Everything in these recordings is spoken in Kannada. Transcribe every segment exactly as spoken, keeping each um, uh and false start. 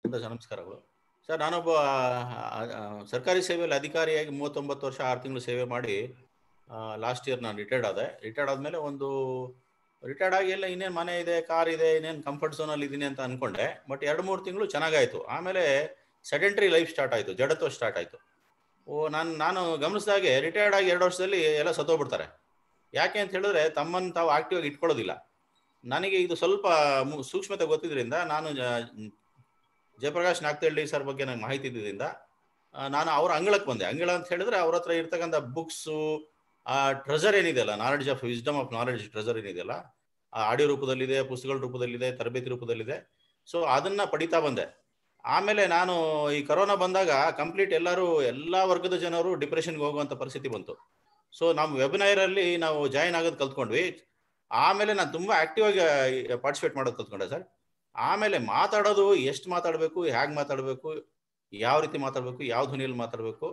ನಮಸ್ಕಾರಗಳು ಸರ್. ನಾನೊಬ್ಬ ಸರ್ಕಾರಿ ಸೇವೆಯಲ್ಲಿ ಅಧಿಕಾರಿಯಾಗಿ ಮೂವತ್ತೊಂಬತ್ತು ವರ್ಷ ಆರು ತಿಂಗಳು ಸೇವೆ ಮಾಡಿ ಲಾಸ್ಟ್ ಇಯರ್ ನಾನು ರಿಟೈರ್ಡ್ ಆದೆ. ರಿಟೈರ್ಡ್ ಆದಮೇಲೆ ಒಂದು ರಿಟೈರ್ಡ್ ಆಗಿ ಎಲ್ಲ ಇನ್ನೇನು ಮನೆ ಇದೆ, ಕಾರ್ ಇದೆ, ಇನ್ನೇನು ಕಂಫರ್ಟ್ ಝೋನಲ್ಲಿ ಇದ್ದೀನಿ ಅಂತ ಅಂದ್ಕೊಂಡೆ. ಬಟ್ ಎರಡು ಮೂರು ತಿಂಗಳು ಚೆನ್ನಾಗಾಯಿತು. ಆಮೇಲೆ ಸೆಡೆಂಟ್ರಿ ಲೈಫ್ ಸ್ಟಾರ್ಟ್ ಆಯಿತು, ಜಡತ್ವ ಸ್ಟಾರ್ಟ್ ಆಯಿತು. ಓ ನಾನು ನಾನು ಗಮನಿಸಿದಾಗೆ ರಿಟೈರ್ಡ್ ಆಗಿ ಎರಡು ವರ್ಷದಲ್ಲಿ ಎಲ್ಲ ಸತ್ತೋಗ್ಬಿಡ್ತಾರೆ. ಯಾಕೆ ಅಂತ ಹೇಳಿದ್ರೆ ತಮ್ಮನ್ನು ತಾವು ಆಕ್ಟಿವ್ ಆಗಿ ಇಟ್ಕೊಳ್ಳೋದಿಲ್ಲ. ನನಗೆ ಇದು ಸ್ವಲ್ಪ ಸೂಕ್ಷ್ಮತೆ ಗೊತ್ತಿದ್ರಿಂದ ನಾನು ಜಯಪ್ರಕಾಶ್ ನಾಗ್ತಳ್ಳಿ ಸರ್ ಬಗ್ಗೆ ನನಗೆ ಮಾಹಿತಿ ಇದ್ದಿದ್ದರಿಂದ ನಾನು ಅವ್ರ ಅಂಗಳಕ್ಕೆ ಬಂದೆ. ಅಂಗಳ ಅಂತ ಹೇಳಿದ್ರೆ ಅವ್ರ ಹತ್ರ ಇರ್ತಕ್ಕಂಥ ಬುಕ್ಸು, ಆ ಟ್ರೆಜರ್ ಏನಿದೆಯಲ್ಲ, knowledge of wisdom of knowledge treasure ಏನಿದೆಯಲ್ಲ, ಆ ಆಡಿಯೋ ರೂಪದಲ್ಲಿದೆ, ಪುಸ್ತಕಗಳ ರೂಪದಲ್ಲಿದೆ, ತರಬೇತಿ ರೂಪದಲ್ಲಿದೆ. ಸೊ ಅದನ್ನ ಪಡಿತಾ ಬಂದೆ. ಆಮೇಲೆ ನಾನು ಈ ಕರೋನಾ ಬಂದಾಗ ಕಂಪ್ಲೀಟ್ ಎಲ್ಲರೂ ಎಲ್ಲ ವರ್ಗದ ಜನರು ಡಿಪ್ರೆಷನ್ಗೆ ಹೋಗುವಂಥ ಪರಿಸ್ಥಿತಿ ಬಂತು. ಸೊ ನಮ್ಮ ವೆಬಿನೈರಲ್ಲಿ ನಾವು ಜಾಯಿನ್ ಆಗೋದು ಕಲ್ತ್ಕೊಂಡ್ವಿ. ಆಮೇಲೆ ನಾನು ತುಂಬ ಆಕ್ಟಿವ್ ಆಗಿ ಪಾರ್ಟಿಸಿಪೇಟ್ ಮಾಡೋದು ಕಲ್ತ್ಕೊಂಡೆ ಸರ್. ಆಮೇಲೆ ಮಾತಾಡೋದು ಎಷ್ಟು ಮಾತಾಡಬೇಕು, ಹೇಗೆ ಮಾತಾಡಬೇಕು, ಯಾವ ರೀತಿ ಮಾತಾಡಬೇಕು, ಯಾವ ಧ್ವನಿಯಲ್ಲಿ ಮಾತಾಡಬೇಕು,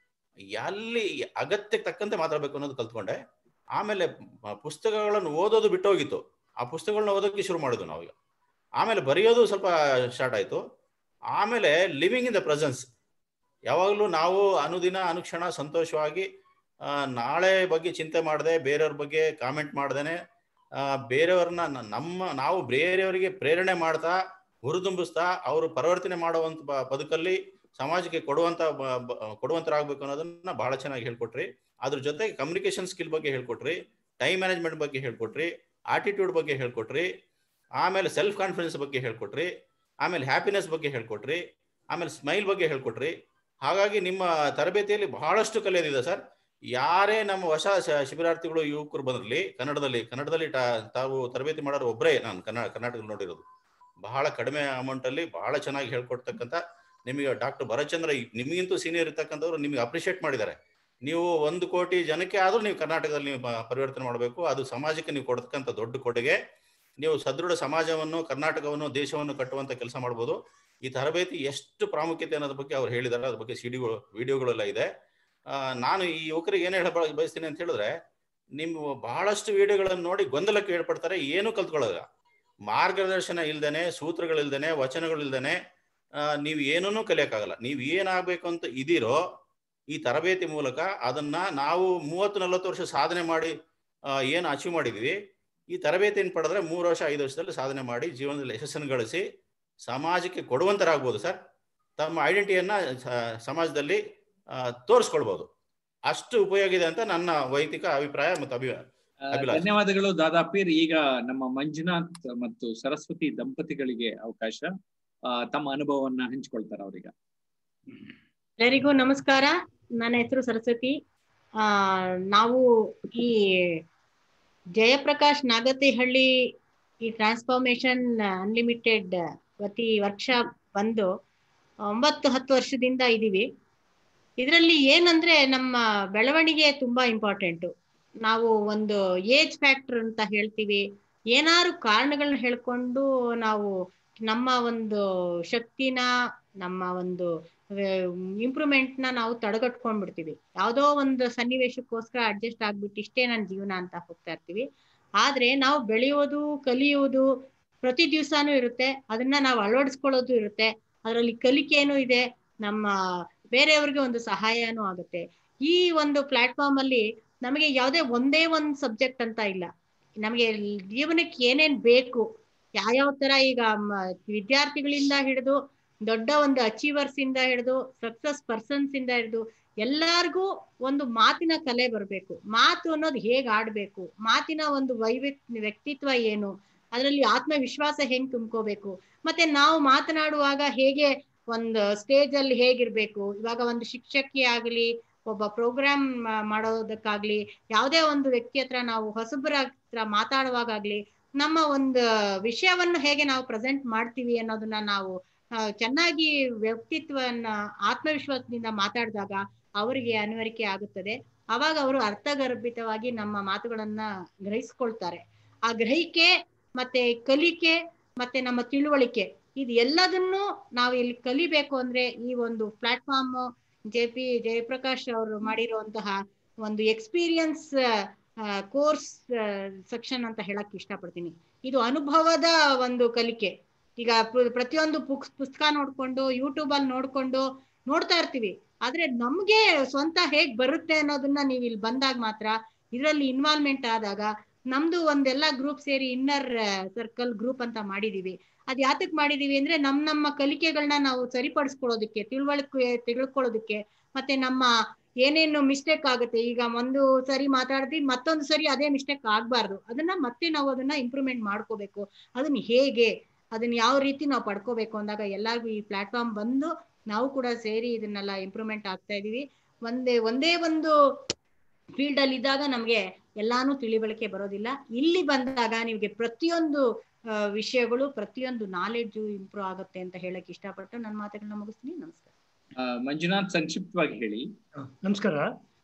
ಎಲ್ಲಿ ಅಗತ್ಯಕ್ಕೆ ತಕ್ಕಂತೆ ಮಾತಾಡಬೇಕು ಅನ್ನೋದು ಕಲ್ತ್ಕೊಂಡೆ. ಆಮೇಲೆ ಪುಸ್ತಕಗಳನ್ನು ಓದೋದು ಬಿಟ್ಟೋಗಿತ್ತು. ಆ ಪುಸ್ತಕಗಳನ್ನ ಓದೋಕ್ಕೆ ಶುರು ಮಾಡೋದು ನಾವೀಗ. ಆಮೇಲೆ ಬರೆಯೋದು ಸ್ವಲ್ಪ ಸ್ಟಾರ್ಟ್ ಆಯಿತು. ಆಮೇಲೆ ಲಿವಿಂಗ್ ಇನ್ ದ ಪ್ರೆಸೆನ್ಸ್, ಯಾವಾಗಲೂ ನಾವು ಅನುದಿನ ಅನುಕ್ಷಣ ಸಂತೋಷವಾಗಿ ನಾಳೆ ಬಗ್ಗೆ ಚಿಂತೆ ಮಾಡದೆ, ಬೇರೆಯವ್ರ ಬಗ್ಗೆ ಕಾಮೆಂಟ್ ಮಾಡ್ದೇನೆ, ಬೇರೆಯವ್ರನ್ನ ನಮ್ಮ ನಾವು ಬೇರೆಯವರಿಗೆ ಪ್ರೇರಣೆ ಮಾಡ್ತಾ, ಹುರಿದುಂಬಿಸ್ತಾ, ಅವರು ಪರಿವರ್ತನೆ ಮಾಡುವಂಥ ಬದುಕಲ್ಲಿ ಸಮಾಜಕ್ಕೆ ಕೊಡುವಂಥ ಕೊಡುವಂತರಾಗಬೇಕು ಅನ್ನೋದನ್ನ ಬಹಳ ಚೆನ್ನಾಗಿ ಹೇಳ್ಕೊಟ್ರಿ. ಅದ್ರ ಜೊತೆಗೆ ಕಮ್ಯುನಿಕೇಶನ್ ಸ್ಕಿಲ್ ಬಗ್ಗೆ ಹೇಳ್ಕೊಟ್ರಿ, ಟೈಮ್ ಮ್ಯಾನೇಜ್ಮೆಂಟ್ ಬಗ್ಗೆ ಹೇಳ್ಕೊಟ್ರಿ, ಆಟಿಟ್ಯೂಡ್ ಬಗ್ಗೆ ಹೇಳ್ಕೊಟ್ರಿ, ಆಮೇಲೆ ಸೆಲ್ಫ್ ಕಾನ್ಫಿಡೆನ್ಸ್ ಬಗ್ಗೆ ಹೇಳ್ಕೊಟ್ರಿ, ಆಮೇಲೆ ಹ್ಯಾಪಿನೆಸ್ ಬಗ್ಗೆ ಹೇಳ್ಕೊಟ್ರಿ, ಆಮೇಲೆ ಸ್ಮೈಲ್ ಬಗ್ಗೆ ಹೇಳ್ಕೊಟ್ರಿ. ಹಾಗಾಗಿ ನಿಮ್ಮ ತರಬೇತಿಯಲ್ಲಿ ಬಹಳಷ್ಟು ಕಲಿಯೋದಿದೆ ಸರ್. ಯಾರೇ ನಮ್ಮ ಹೊಸ ಶಿಬಿರಾರ್ಥಿಗಳು ಯುವಕರು ಬಂದಿರಲಿ, ಕನ್ನಡದಲ್ಲಿ ಕನ್ನಡದಲ್ಲಿ ತಾವು ತರಬೇತಿ ಮಾಡೋರು ಒಬ್ಬರೇ ನಾನು ಕನ್ನಡ ಕರ್ನಾಟಕದಲ್ಲಿ ನೋಡಿರೋದು. ಬಹಳ ಕಡಿಮೆ ಅಮೌಂಟಲ್ಲಿ ಬಹಳ ಚೆನ್ನಾಗಿ ಹೇಳ್ಕೊಡ್ತಕ್ಕಂಥ ನಿಮಗೆ ಡಾಕ್ಟರ್ ಭರತ್ಚಂದ್ರ, ನಿಮಗಿಂತೂ ಸೀನಿಯರ್ ಇರ್ತಕ್ಕಂಥವ್ರು ನಿಮಗೆ ಅಪ್ರಿಷಿಯೇಟ್ ಮಾಡಿದ್ದಾರೆ. ನೀವು ಒಂದು ಕೋಟಿ ಜನಕ್ಕೆ ಆದರೂ ನೀವು ಕರ್ನಾಟಕದಲ್ಲಿ ನೀವು ಪರಿವರ್ತನೆ ಮಾಡಬೇಕು. ಅದು ಸಮಾಜಕ್ಕೆ ನೀವು ಕೊಡ್ತಕ್ಕಂಥ ದೊಡ್ಡ ಕೊಡುಗೆ. ನೀವು ಸದೃಢ ಸಮಾಜವನ್ನು, ಕರ್ನಾಟಕವನ್ನು, ದೇಶವನ್ನು ಕಟ್ಟುವಂಥ ಕೆಲಸ ಮಾಡ್ಬೋದು. ಈ ತರಬೇತಿ ಎಷ್ಟು ಪ್ರಾಮುಖ್ಯತೆ ಅನ್ನೋದ್ರ ಬಗ್ಗೆ ಅವ್ರು ಹೇಳಿದ್ದಾರೆ. ಅದ್ರ ಬಗ್ಗೆ ಸಿಡಿಗಳು ವಿಡಿಯೋಗಳೆಲ್ಲ ಇದೆ. ನಾನು ಈ ಯುವಕರಿಗೆ ಏನು ಹೇಳ ಬಯಸ್ತೀನಿ ಅಂತ ಹೇಳಿದ್ರೆ, ನಿಮ್ಮ ಬಹಳಷ್ಟು ವಿಡಿಯೋಗಳನ್ನು ನೋಡಿ ಗೊಂದಲಕ್ಕೆ ಏರ್ಪಡ್ತಾರೆ, ಏನೂ ಕಲ್ತ್ಕೊಳ್ಳೋಲ್ಲ. ಮಾರ್ಗದರ್ಶನ ಇಲ್ದೇನೆ, ಸೂತ್ರಗಳಿಲ್ದೇನೆ, ವಚನಗಳಿಲ್ದೇನೆ ನೀವು ಏನನ್ನೂ ಕಲಿಯೋಕ್ಕಾಗಲ್ಲ. ನೀವು ಏನಾಗಬೇಕು ಅಂತ ಇದೀರೋ ಈ ತರಬೇತಿ ಮೂಲಕ ಅದನ್ನ ನಾವು ಮೂವತ್ತು ನಲ್ವತ್ತು ವರ್ಷ ಸಾಧನೆ ಮಾಡಿ ಏನು ಅಚೀವ್ ಮಾಡಿದ್ವಿ, ಈ ತರಬೇತಿಯನ್ನು ಪಡೆದ್ರೆ ಮೂರು ವರ್ಷ ಐದು ವರ್ಷದಲ್ಲಿ ಸಾಧನೆ ಮಾಡಿ ಜೀವನದಲ್ಲಿ ಯಶಸ್ಸನ್ನು ಗಳಿಸಿ ಸಮಾಜಕ್ಕೆ ಕೊಡುವಂತರಾಗ್ಬೋದು ಸರ್. ತಮ್ಮ ಐಡೆಂಟಿಟಿಯನ್ನ ಸಮಾಜದಲ್ಲಿ ತೋರಿಸ್ಕೊಳ್ಬಹುದು. ಅಷ್ಟು ಉಪಯೋಗ ಇದೆ ಅಂತ ನನ್ನ ವೈಯಕ್ತಿಕ ಅಭಿಪ್ರಾಯ ಮತ್ತು ಅಭಿಪ್ರಾಯ. ಧನ್ಯವಾದಗಳು ದಾದಾಪೀರ್. ಈಗ ನಮ್ಮ ಮಂಜುನಾಥ್ ಮತ್ತು ಸರಸ್ವತಿ ದಂಪತಿಗಳಿಗೆ ಅವಕಾಶ, ತಮ್ಮ ಅನುಭವವನ್ನ ಹಂಚಿಕೊಳ್ತಾರೆ ಅವರೀಗ. ಎಲ್ಲರಿಗೂ ನಮಸ್ಕಾರ. ನನ್ನ ಹೆಸರು ಸರಸ್ವತಿ. ಆ ನಾವು ಈ ಜಯಪ್ರಕಾಶ್ ನಾಗತಿಹಳ್ಳಿ ಈ ಟ್ರಾನ್ಸ್ಫಾರ್ಮೇಶನ್ ಅನ್ಲಿಮಿಟೆಡ್ ಪ್ರತಿ ವರ್ಕ್ಶಾಪ್ ಬಂದು ಒಂಬತ್ತು ಹತ್ತು ವರ್ಷದಿಂದ ಇದೀವಿ. ಇದರಲ್ಲಿ ಏನಂದ್ರೆ ನಮ್ಮ ಬೆಳವಣಿಗೆ ತುಂಬಾ ಇಂಪಾರ್ಟೆಂಟು. ನಾವು ಒಂದು ಏಜ್ ಫ್ಯಾಕ್ಟರ್ ಅಂತ ಹೇಳ್ತೀವಿ. ಏನಾದ್ರು ಕಾರಣಗಳನ್ನ ಹೇಳ್ಕೊಂಡು ನಾವು ನಮ್ಮ ಒಂದು ಶಕ್ತಿನ, ನಮ್ಮ ಒಂದು ಇಂಪ್ರೂವ್ಮೆಂಟ್ನ ನಾವು ತಡೆಗಟ್ಕೊಂಡ್ಬಿಡ್ತೀವಿ. ಯಾವುದೋ ಒಂದು ಸನ್ನಿವೇಶಕ್ಕೋಸ್ಕರ ಅಡ್ಜಸ್ಟ್ ಆಗ್ಬಿಟ್ಟು ಇಷ್ಟೇ ನನ್ನ ಜೀವನ ಅಂತ ಹೋಗ್ತಾ ಇರ್ತೀವಿ. ಆದ್ರೆ ನಾವು ಬೆಳೆಯೋದು, ಕಲಿಯೋದು ಪ್ರತಿ ದಿವಸನೂ ಇರುತ್ತೆ. ಅದನ್ನ ನಾವು ಅಳವಡಿಸ್ಕೊಳ್ಳೋದು ಇರುತ್ತೆ. ಅದರಲ್ಲಿ ಕಲಿಕೆನೂ ಇದೆ, ನಮ್ಮ ಬೇರೆಯವ್ರಿಗೆ ಒಂದು ಸಹಾಯನೂ ಆಗುತ್ತೆ. ಈ ಒಂದು ಪ್ಲಾಟ್ಫಾರ್ಮ್ ಅಲ್ಲಿ ನಮಗೆ ಯಾವುದೇ ಒಂದೇ ಒಂದು ಸಬ್ಜೆಕ್ಟ್ ಅಂತ ಇಲ್ಲ. ನಮಗೆ ಜೀವನಕ್ಕೆ ಏನೇನ್ ಬೇಕು, ಯಾವ್ಯಾವ ತರ, ಈಗ ವಿದ್ಯಾರ್ಥಿಗಳಿಂದ ಹಿಡಿದು ದೊಡ್ಡ ಒಂದು ಅಚೀವರ್ಸ್ ಇಂದ ಹಿಡಿದು ಸಕ್ಸಸ್ ಪರ್ಸನ್ಸ್ ಇಂದ ಹಿಡಿದು ಎಲ್ಲಾರ್ಗೂ ಒಂದು ಮಾತಿನ ಕಲೆ ಬರಬೇಕು. ಮಾತು ಅನ್ನೋದು ಹೇಗ್ ಆಡ್ಬೇಕು, ಮಾತಿನ ಒಂದು ವೈವ್ಯಕ್ತಿ ವ್ಯಕ್ತಿತ್ವ ಏನು, ಅದರಲ್ಲಿ ಆತ್ಮವಿಶ್ವಾಸ ಹೆಂಗ್ ತುಂಬ್ಕೋಬೇಕು, ಮತ್ತೆ ನಾವು ಮಾತನಾಡುವಾಗ ಹೇಗೆ ಒಂದು ಸ್ಟೇಜ್ ಅಲ್ಲಿ ಹೇಗಿರ್ಬೇಕು. ಇವಾಗ ಒಂದು ಶಿಕ್ಷಕಿ ಆಗ್ಲಿ, ಒಬ್ಬ ಪ್ರೋಗ್ರಾಮ್ ಮಾಡೋದಕ್ಕಾಗ್ಲಿ, ಯಾವುದೇ ಒಂದು ವ್ಯಕ್ತಿ ಹತ್ರ ನಾವು ಹೊಸಬರ ಹತ್ರ ಮಾತಾಡುವಾಗಲಿ ನಮ್ಮ ಒಂದು ವಿಷಯವನ್ನು ಹೇಗೆ ನಾವು ಪ್ರೆಸೆಂಟ್ ಮಾಡ್ತೀವಿ ಅನ್ನೋದನ್ನ ನಾವು ಚೆನ್ನಾಗಿ ವ್ಯಕ್ತಿತ್ವವನ್ನ ಆತ್ಮವಿಶ್ವಾಸದಿಂದ ಮಾತಾಡಿದಾಗ ಅವರಿಗೆ ಅನಿವಾರಿಕೆ ಆಗುತ್ತದೆ. ಅವಾಗ ಅವರು ಅರ್ಥಗರ್ಭಿತವಾಗಿ ನಮ್ಮ ಮಾತುಗಳನ್ನ ಗ್ರಹಿಸ್ಕೊಳ್ತಾರೆ. ಆ ಗ್ರಹಿಕೆ ಮತ್ತೆ ಕಲಿಕೆ ಮತ್ತೆ ನಮ್ಮ ತಿಳುವಳಿಕೆ, ಇದು ಎಲ್ಲದನ್ನು ನಾವು ಇಲ್ಲಿ ಕಲಿಬೇಕು ಅಂದ್ರೆ ಈ ಒಂದು ಪ್ಲಾಟ್ಫಾರ್ಮ್ ಜೆ ಪಿ ಜಯಪ್ರಕಾಶ್ ಅವರು ಮಾಡಿರುವಂತಹ ಒಂದು ಎಕ್ಸ್ಪೀರಿಯನ್ಸ್ ಕೋರ್ಸ್ ಸೆಕ್ಷನ್ ಅಂತ ಹೇಳಕ್ ಇಷ್ಟಪಡ್ತೀನಿ. ಇದು ಅನುಭವದ ಒಂದು ಕಲಿಕೆ. ಈಗ ಪ್ರತಿಯೊಂದು ಪುಸ್ತಕ ನೋಡ್ಕೊಂಡು ಯೂಟ್ಯೂಬ್ ಅಲ್ಲಿ ನೋಡ್ಕೊಂಡು ನೋಡ್ತಾ ಇರ್ತೀವಿ. ಆದ್ರೆ ನಮ್ಗೆ ಸ್ವಂತ ಹೇಗ್ ಬರುತ್ತೆ ಅನ್ನೋದನ್ನ ನೀವು ಇಲ್ಲಿ ಬಂದಾಗ ಮಾತ್ರ, ಇದರಲ್ಲಿ ಇನ್ವಾಲ್ವ್ಮೆಂಟ್ ಆದಾಗ, ನಮ್ದು ಒಂದೆಲ್ಲ ಗ್ರೂಪ್ ಸೇರಿ ಇನ್ನರ್ ಸರ್ಕಲ್ ಗ್ರೂಪ್ ಅಂತ ಮಾಡಿದೀವಿ. ಅದ್ ಯಾತಕ್ ಮಾಡಿದೀವಿ ಅಂದ್ರೆ ನಮ್ ನಮ್ಮ ಕಲಿಕೆಗಳನ್ನ ನಾವು ಸರಿಪಡಿಸ್ಕೊಳ್ಳೋದಕ್ಕೆ, ತಿಳುವಳಿಕೆ ತಿಳ್ಕೊಳ್ಳೋದಕ್ಕೆ, ಮತ್ತೆ ನಮ್ಮ ಏನೇನು ಮಿಸ್ಟೇಕ್ ಆಗುತ್ತೆ, ಈಗ ಒಂದು ಸರಿ ಮಾತಾಡ್ತೀವಿ ಮತ್ತೊಂದು ಸರಿ ಅದೇ ಮಿಸ್ಟೇಕ್ ಆಗ್ಬಾರ್ದು, ಅದನ್ನ ಮತ್ತೆ ನಾವು ಅದನ್ನ ಇಂಪ್ರೂವ್ಮೆಂಟ್ ಮಾಡ್ಕೋಬೇಕು. ಅದನ್ನ ಹೇಗೆ, ಅದನ್ನ ಯಾವ ರೀತಿ ನಾವು ಪಡ್ಕೋಬೇಕು ಅಂದಾಗ ಎಲ್ಲಾರ್ಗು ಈ ಪ್ಲಾಟ್ಫಾರ್ಮ್ ಬಂದು ನಾವು ಕೂಡ ಸೇರಿ ಇದನ್ನೆಲ್ಲ ಇಂಪ್ರೂವ್ಮೆಂಟ್ ಆಗ್ತಾ ಇದೀವಿ. ಒಂದೇ ಒಂದೇ ಒಂದು ಫೀಲ್ಡ್ ಅಲ್ಲಿ ಇದ್ದಾಗ ನಮ್ಗೆ ಎಲ್ಲಾನು ತಿಳಿವಳಿಕೆ ಬರೋದಿಲ್ಲ. ಇಲ್ಲಿ ಬಂದಾಗ ನಿಮ್ಗೆ ಪ್ರತಿಯೊಂದು ವಿಷಯಗಳು, ಪ್ರತಿಯೊಂದು ನಾಲೆಡ್ಜು ಇಂಪ್ರೂವ್ ಆಗುತ್ತೆ ಅಂತ ಹೇಳಕ್ ಇಷ್ಟಪಟ್ಟು ನನ್ನ ಮಾತುಗಳನ್ನ ಮುಗಿಸ್ತೀನಿ. ನಮಸ್ಕಾರ. ಮಂಜುನಾಥ್, ಸಂಕ್ಷಿಪ್ತವಾಗಿ ಹೇಳಿ. ನಮಸ್ಕಾರ.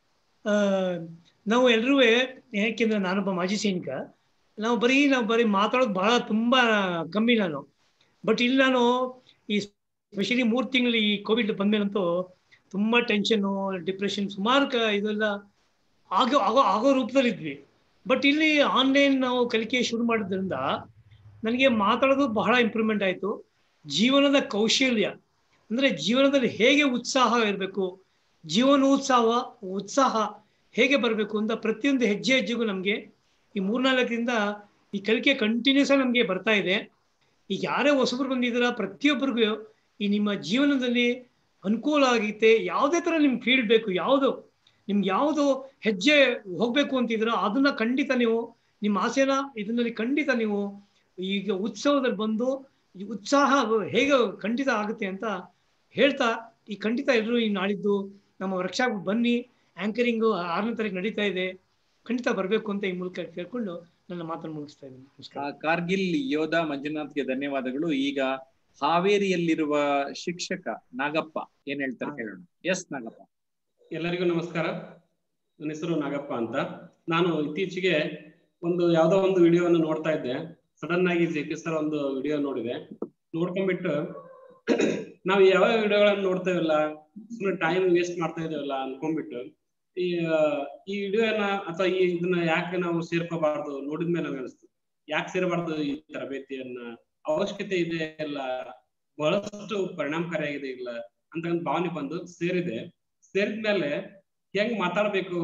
ನಾವು ಎಲ್ರೂ, ಯಾಕೆಂದ್ರೆ ನಾನೊಬ್ಬ ಮಾಜಿ ಸೈನಿಕ, ನಾವು ಬರೀ ನಾವು ಬರೀ ಮಾತಾಡೋದು ಬಹಳ ತುಂಬ ಕಮ್ಮಿ ನಾನು. ಬಟ್ ಇಲ್ಲಿ ನಾನು ಈ ಸ್ಪೆಷಲಿ ಮೂರು ತಿಂಗಳು ಈ ಕೋವಿಡ್ ಬಂದ್ಮೇಲಂತೂ ತುಂಬ ಟೆನ್ಷನ್ನು, ಡಿಪ್ರೆಷನ್, ಸುಮಾರು ಕ ಇದೆಲ್ಲ ಆಗೋ ಆಗೋ ಆಗೋ ರೂಪದಲ್ಲಿದ್ವಿ. ಬಟ್ ಇಲ್ಲಿ ಆನ್ಲೈನ್ ನಾವು ಕಲಿಕೆ ಶುರು ಮಾಡೋದ್ರಿಂದ ನನಗೆ ಮಾತಾಡೋದು ಬಹಳ ಇಂಪ್ರೂವ್ಮೆಂಟ್ ಆಯಿತು. ಜೀವನದ ಕೌಶಲ್ಯ ಅಂದರೆ ಜೀವನದಲ್ಲಿ ಹೇಗೆ ಉತ್ಸಾಹ ಇರಬೇಕು, ಜೀವನೋತ್ಸಾಹ ಉತ್ಸಾಹ ಹೇಗೆ ಬರಬೇಕು ಅಂತ ಪ್ರತಿಯೊಂದು ಹೆಜ್ಜೆ ಹೆಜ್ಜೆಗೂ ನಮಗೆ ಈ ಮೂರ್ನಾಲ್ಕರಿಂದ ಈ ಕಲಿಕೆ ಕಂಟಿನ್ಯೂಸ್ ಆಗಿ ನಮಗೆ ಬರ್ತಾ ಇದೆ. ಈಗ ಯಾರೇ ಹೊಸಬ್ರು ಬಂದಿದ್ದೀರಾ, ಪ್ರತಿಯೊಬ್ಬರಿಗೂ ಈ ನಿಮ್ಮ ಜೀವನದಲ್ಲಿ ಅನುಕೂಲ ಆಗೈತೆ. ಯಾವುದೇ ಥರ ನಿಮ್ಗೆ ಫೀಲ್ಡ್ ಬೇಕು, ಯಾವುದು ನಿಮ್ಗೆ ಯಾವುದು ಹೆಜ್ಜೆ ಹೋಗಬೇಕು ಅಂತಿದ್ದೀರಾ ಅದನ್ನ ಖಂಡಿತ ನೀವು ನಿಮ್ಮ ಆಸೆನ ಇದನ್ನಲ್ಲಿ ಖಂಡಿತ ನೀವು ಈಗ ಉತ್ಸವದಲ್ಲಿ ಬಂದು ಈ ಉತ್ಸಾಹ ಹೇಗೆ ಖಂಡಿತ ಆಗುತ್ತೆ ಅಂತ ಹೇಳ್ತಾ, ಈ ಖಂಡಿತ ಎಲ್ಲರೂ ಈ ನಾಳಿದ್ದು ನಮ್ಮ ವರ್ಕ್ಶಾಪ್ ಬನ್ನಿ. ಆಂಕರಿಂಗು ಆರನೇ ತಾರೀಕು ನಡೀತಾ ಇದೆ, ಖಂಡಿತ ಬರಬೇಕು ಅಂತ ಈ ಮೂಲಕ ಕೇಳ್ಕೊಂಡು ನನ್ನ ಮಾತನ್ನು ಮುಗಿಸ್ತಾ ಇದ್ದೀನಿ. ನಮಸ್ಕಾರ. ಕಾರ್ಗಿಲ್ ಯೋಧ ಮಂಜುನಾಥ್ಗೆ ಧನ್ಯವಾದಗಳು. ಈಗ ಹಾವೇರಿಯಲ್ಲಿರುವ ಶಿಕ್ಷಕ ನಾಗಪ್ಪ ಏನ್ ಹೇಳ್ತಾರೆ ಕೇಳೋಣ. ಎಸ್ ನಾಗಪ್ಪ. ಎಲ್ಲರಿಗೂ ನಮಸ್ಕಾರ. ನನ್ನ ಹೆಸರು ನಾಗಪ್ಪ ಅಂತ. ನಾನು ಇತ್ತೀಚೆಗೆ ಒಂದು ಯಾವ್ದೋ ಒಂದು ವಿಡಿಯೋವನ್ನು ನೋಡ್ತಾ ಇದ್ದೆ. ಸಡನ್ ಆಗಿ ಜೆ ಪಿ ಸರ್ ಒಂದು ವಿಡಿಯೋ ನೋಡಿದೆ. ನೋಡ್ಕೊಂಡ್ಬಿಟ್ಟು ನಾವು ಯಾವ ವಿಡಿಯೋಗಳನ್ನ ನೋಡ್ತೇವಲ್ಲ, ಸುಮ್ಮನೆ ಟೈಮ್ ವೇಸ್ಟ್ ಮಾಡ್ತಾ ಇದ್ದೇವಲ್ಲ ಅನ್ಕೊಂಡ್ಬಿಟ್ಟು ಈ ಈ ವಿಡಿಯೋನ ಅಥವಾ ಈ ಇದನ್ನ ಯಾಕೆ ನಾವು ಸೇರ್ಕೋಬಾರ್ದು ನೋಡಿದ್ಮೇಲೆ ನಮ್ಗೆ ಅನಿಸ್ತು, ಯಾಕೆ ಸೇರಬಾರ್ದು ಈ ತರಬೇತಿಯನ್ನ, ಅವಶ್ಯಕತೆ ಇದೆ ಇಲ್ಲ, ಬಹಳಷ್ಟು ಪರಿಣಾಮಕಾರಿಯಾಗಿದೆ ಇಲ್ಲ ಅಂತ ಭಾವನೆ ಬಂದು ಸೇರಿದೆ. ಸೇರಿದ್ಮೇಲೆ ಹೆಂಗ್ ಮಾತಾಡ್ಬೇಕು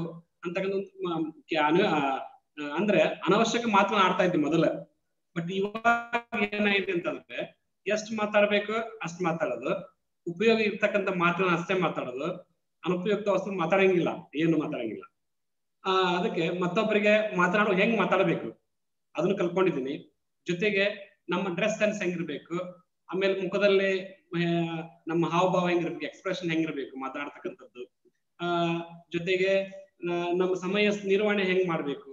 ಅಂತಕ್ಕಂಥ ಅಂದ್ರೆ ಅನವಶ್ಯಕ ಮಾತನ್ನ ಆಡ್ತಾ ಇದ್ದೆ ಮೊದಲ. ಬಟ್ ಇವಾಗ ಏನಾಗಿದೆ ಅಂತಂದ್ರೆ ಎಷ್ಟು ಮಾತಾಡ್ಬೇಕು ಅಷ್ಟು ಮಾತಾಡೋದು, ಉಪಯೋಗ ಇರ್ತಕ್ಕಂಥ ಮಾತನ್ನ ಅಷ್ಟೇ ಮಾತಾಡೋದು, ಅನುಪಯುಕ್ತ ವಸ್ತು ಮಾತಾಡಂಗಿಲ್ಲ, ಏನು ಮಾತಾಡಂಗಿಲ್ಲ. ಆ ಅದಕ್ಕೆ ಮತ್ತೊಬ್ಬರಿಗೆ ಮಾತನಾಡೋ ಹೆಂಗ್ ಮಾತಾಡಬೇಕು ಅದನ್ನು ಕಲ್ಕೊಂಡಿದ್ದೀನಿ. ಜೊತೆಗೆ ನಮ್ಮ ಡ್ರೆಸ್ ಸೆನ್ಸ್ ಹೆಂಗಿರ್ಬೇಕು, ಆಮೇಲೆ ಮುಖದಲ್ಲಿ ನಮ್ಮ ಹಾವಭಾವ ಹೆಂಗಿರ್ಬೇಕು, ಎಕ್ಸ್ಪ್ರೆಷನ್ ಹೆಂಗಿರ್ಬೇಕು ಮಾತಾಡ್ತಕ್ಕಂಥದ್ದು, ಆ ಜೊತೆಗೆ ನಮ್ಮ ಸಮಯ ನಿರ್ವಹಣೆ ಹೆಂಗ್ ಮಾಡ್ಬೇಕು,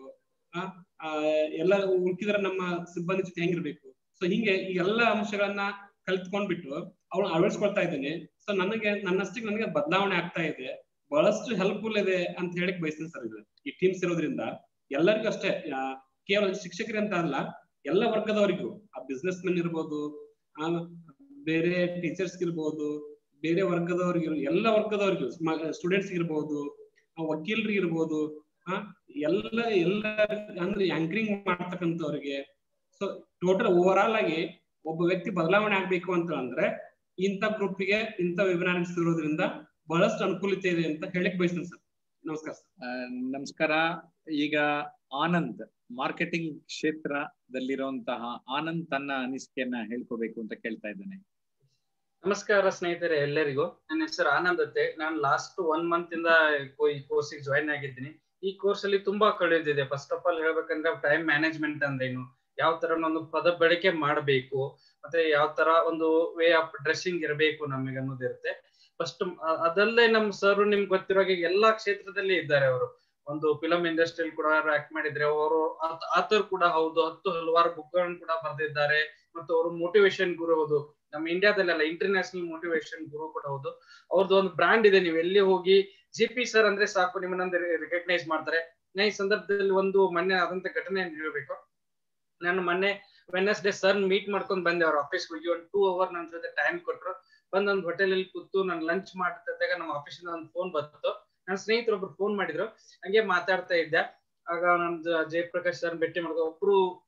ಆ ಎಲ್ಲ ಉಳ್ಕಿದ್ರೆ ನಮ್ಮ ಸಿಬ್ಬಂದಿ ಜೊತೆ ಹೆಂಗಿರ್ಬೇಕು. ಸೊ ಹಿಂಗೆ ಈ ಎಲ್ಲ ಅಂಶಗಳನ್ನ ಕಲ್ತ್ಕೊಂಡ್ಬಿಟ್ಟು ಅವ್ನು ಅಳವಡಿಸ್ಕೊಳ್ತಾ ಇದ್ದೀನಿ. ಸೊ ನನಗೆ ನನ್ನಷ್ಟಿಗೆ ನನಗೆ ಬದಲಾವಣೆ ಆಗ್ತಾ ಇದೆ, ಬಹಳಷ್ಟು ಹೆಲ್ಪ್ಫುಲ್ ಇದೆ ಅಂತ ಹೇಳಕ್ ಬಯಸ್ತೀನಿ ಸರ್. ಇದು ಈ ಟೀಮ್ಸ್ ಇರೋದ್ರಿಂದ ಎಲ್ಲರಿಗೂ ಅಷ್ಟೇ, ಕೇವಲ ಶಿಕ್ಷಕರಂತ ಅಲ್ಲ, ಎಲ್ಲ ವರ್ಗದವರಿಗೂ, ಆ ಬಿಸ್ನೆಸ್ ಮೆನ್ ಇರ್ಬೋದು, ಆ ಬೇರೆ ಟೀಚರ್ಸ್ ಇರ್ಬೋದು, ಬೇರೆ ವರ್ಗದವ್ರಿಗಿರ್ ಎಲ್ಲ ವರ್ಗದವ್ರಿಗೂ, ಸ್ಟೂಡೆಂಟ್ಸ್ ಇರ್ಬೋದು, ವಕೀಲರಿಗೆ ಇರ್ಬೋದು, ಆ ಎಲ್ಲ ಎಲ್ಲ ಅಂದ್ರೆ ಆಂಕರಿಂಗ್ ಮಾಡ್ತಕ್ಕಂಥವ್ರಿಗೆ. ಸೊ ಟೋಟಲ್ ಓವರ್ ಆಲ್ ಆಗಿ ಒಬ್ಬ ವ್ಯಕ್ತಿ ಬದಲಾವಣೆ ಆಗ್ಬೇಕು ಅಂತ ಅಂದ್ರೆ ಇಂಥ ಗ್ರೂಪ್ಗೆ ಇಂಥ ವೆಬಿನಾರ್ಸ್ ಇರೋದ್ರಿಂದ ಬಹಳಷ್ಟು ಅನುಕೂಲತೆ ಇದೆ ಅಂತ ಹೇಳಕ್ ಬಯಸ್ತೀನಿ ಸರ್. ನಮಸ್ಕಾರ ಸರ್. ನಮಸ್ಕಾರ. ಈಗ ಆನಂದ್, ಮಾರ್ಕೆಟಿಂಗ್ ಕ್ಷೇತ್ರದಲ್ಲಿರುವಂತಹ ಆನಂದ್ ತನ್ನ ಅನಿಸಿಕೆಯನ್ನ ಹೇಳ್ಕೋಬೇಕು ಅಂತ ಕೇಳ್ತಾ ಇದ್ದೇನೆ. ನಮಸ್ಕಾರ ಸ್ನೇಹಿತರೆ ಎಲ್ಲರಿಗೂ. ನನ್ನ ಹೆಸರು ಆನಂದ್ ಅಂತೆ. ನಾನು ಲಾಸ್ಟ್ ಒನ್ ಮಂತ್ ಇಂದ ಈ ಕೋರ್ಸಿಗೆ ಜಾಯಿನ್ ಆಗಿದ್ದೀನಿ. ಈ ಕೋರ್ಸ್ ಅಲ್ಲಿ ತುಂಬಾ ಕಳೆದಿದೆ. ಫಸ್ಟ್ ಆಫ್ ಆಲ್ ಹೇಳ್ಬೇಕಂದ್ರೆ ಟೈಮ್ ಮ್ಯಾನೇಜ್ಮೆಂಟ್ ಅಂದ್ರೇನು, ಯಾವ ತರ ಒಂದು ಪದ ಬಳಕೆ ಮಾಡಬೇಕು, ಮತ್ತೆ ಯಾವ ತರ ಒಂದು ವೇ ಆಫ್ ಡ್ರೆಸ್ಸಿಂಗ್ ಇರಬೇಕು ನಮಗೆ ಅನ್ನೋದಿರುತ್ತೆ. ಫಸ್ಟ್ ಅದಲ್ಲೇ ನಮ್ ಸರ್ ನಿಮ್ಗೆ ಗೊತ್ತಿರೋ ಎಲ್ಲಾ ಕ್ಷೇತ್ರದಲ್ಲಿ ಇದ್ದಾರೆ. ಅವರು ಒಂದು ಫಿಲಂ ಇಂಡಸ್ಟ್ರಿಯಲ್ಲಿ ಕೂಡ ಆಕ್ಟ್ ಮಾಡಿದ್ರೆ, ಅವರು ಆಥರ್ ಕೂಡ ಹೌದು, ಹತ್ತು ಹಲವಾರು ಬುಕ್ಗಳನ್ನು ಕೂಡ ಬರೆದಿದ್ದಾರೆ. ಮತ್ತು ಅವರು ಮೋಟಿವೇಶನ್ ಗುರು ಹೌದು, ನಮ್ಮ ಇಂಡಿಯಾದಲ್ಲೆಲ್ಲ ಇಂಟರ್ನ್ಯಾಷನಲ್ ಮೋಟಿವೇಶನ್ ಗುರು ಕೂಡ ಹೌದು. ಅವ್ರದ್ದು ಒಂದು ಬ್ರಾಂಡ್ ಇದೆ. ನೀವು ಎಲ್ಲಿ ಹೋಗಿ ಜಿ ಪಿ ಸರ್ ಅಂದ್ರೆ ಸಾಕು, ನಿಮ್ಮನ್ನೊಂದು ರಿಕಗ್ನೈಸ್ ಮಾಡ್ತಾರೆ. ನಾ ಈ ಸಂದರ್ಭದಲ್ಲಿ ಒಂದು ಮೊನ್ನೆ ಆದಂತ ಘಟನೆ ಹೇಳ್ಬೇಕು. ನಾನು ಮೊನ್ನೆ ವೆನ್ನೆಸ್ಡೇ ಸರ್ ಮೀಟ್ ಮಾಡ್ಕೊಂಡ್ ಬಂದೆ ಅವ್ರ ಆಫೀಸ್ ಹೋಗಿ. ಒಂದು ಟೂ ಅವರ್ ನನ್ನ ಜೊತೆ ಟೈಮ್ ಕೊಟ್ರು. ಬಂದ್ ಒಂದು ಹೋಟೆಲ್ ಅಲ್ಲಿ ಕೂತು ನಾನು ಲಂಚ್ ಮಾಡ್ತಿದ್ದಾಗ ನಮ್ಮ ಆಫೀಸಿಂದ ಒಂದು ಫೋನ್ ಬಂತು. ನನ್ನ ಸ್ನೇಹಿತರೊಬ್ರು ಫೋನ್ ಮಾಡಿದ್ರು, ಹಂಗೆ ಮಾತಾಡ್ತಾ ಇದ್ದೆ. ಆಗ ನಮ್ದು ಜಯಪ್ರಕಾಶ್ ಸರ್ ಭೇಟಿ ಮಾಡಿದ್ರು. ಒಬ್ರು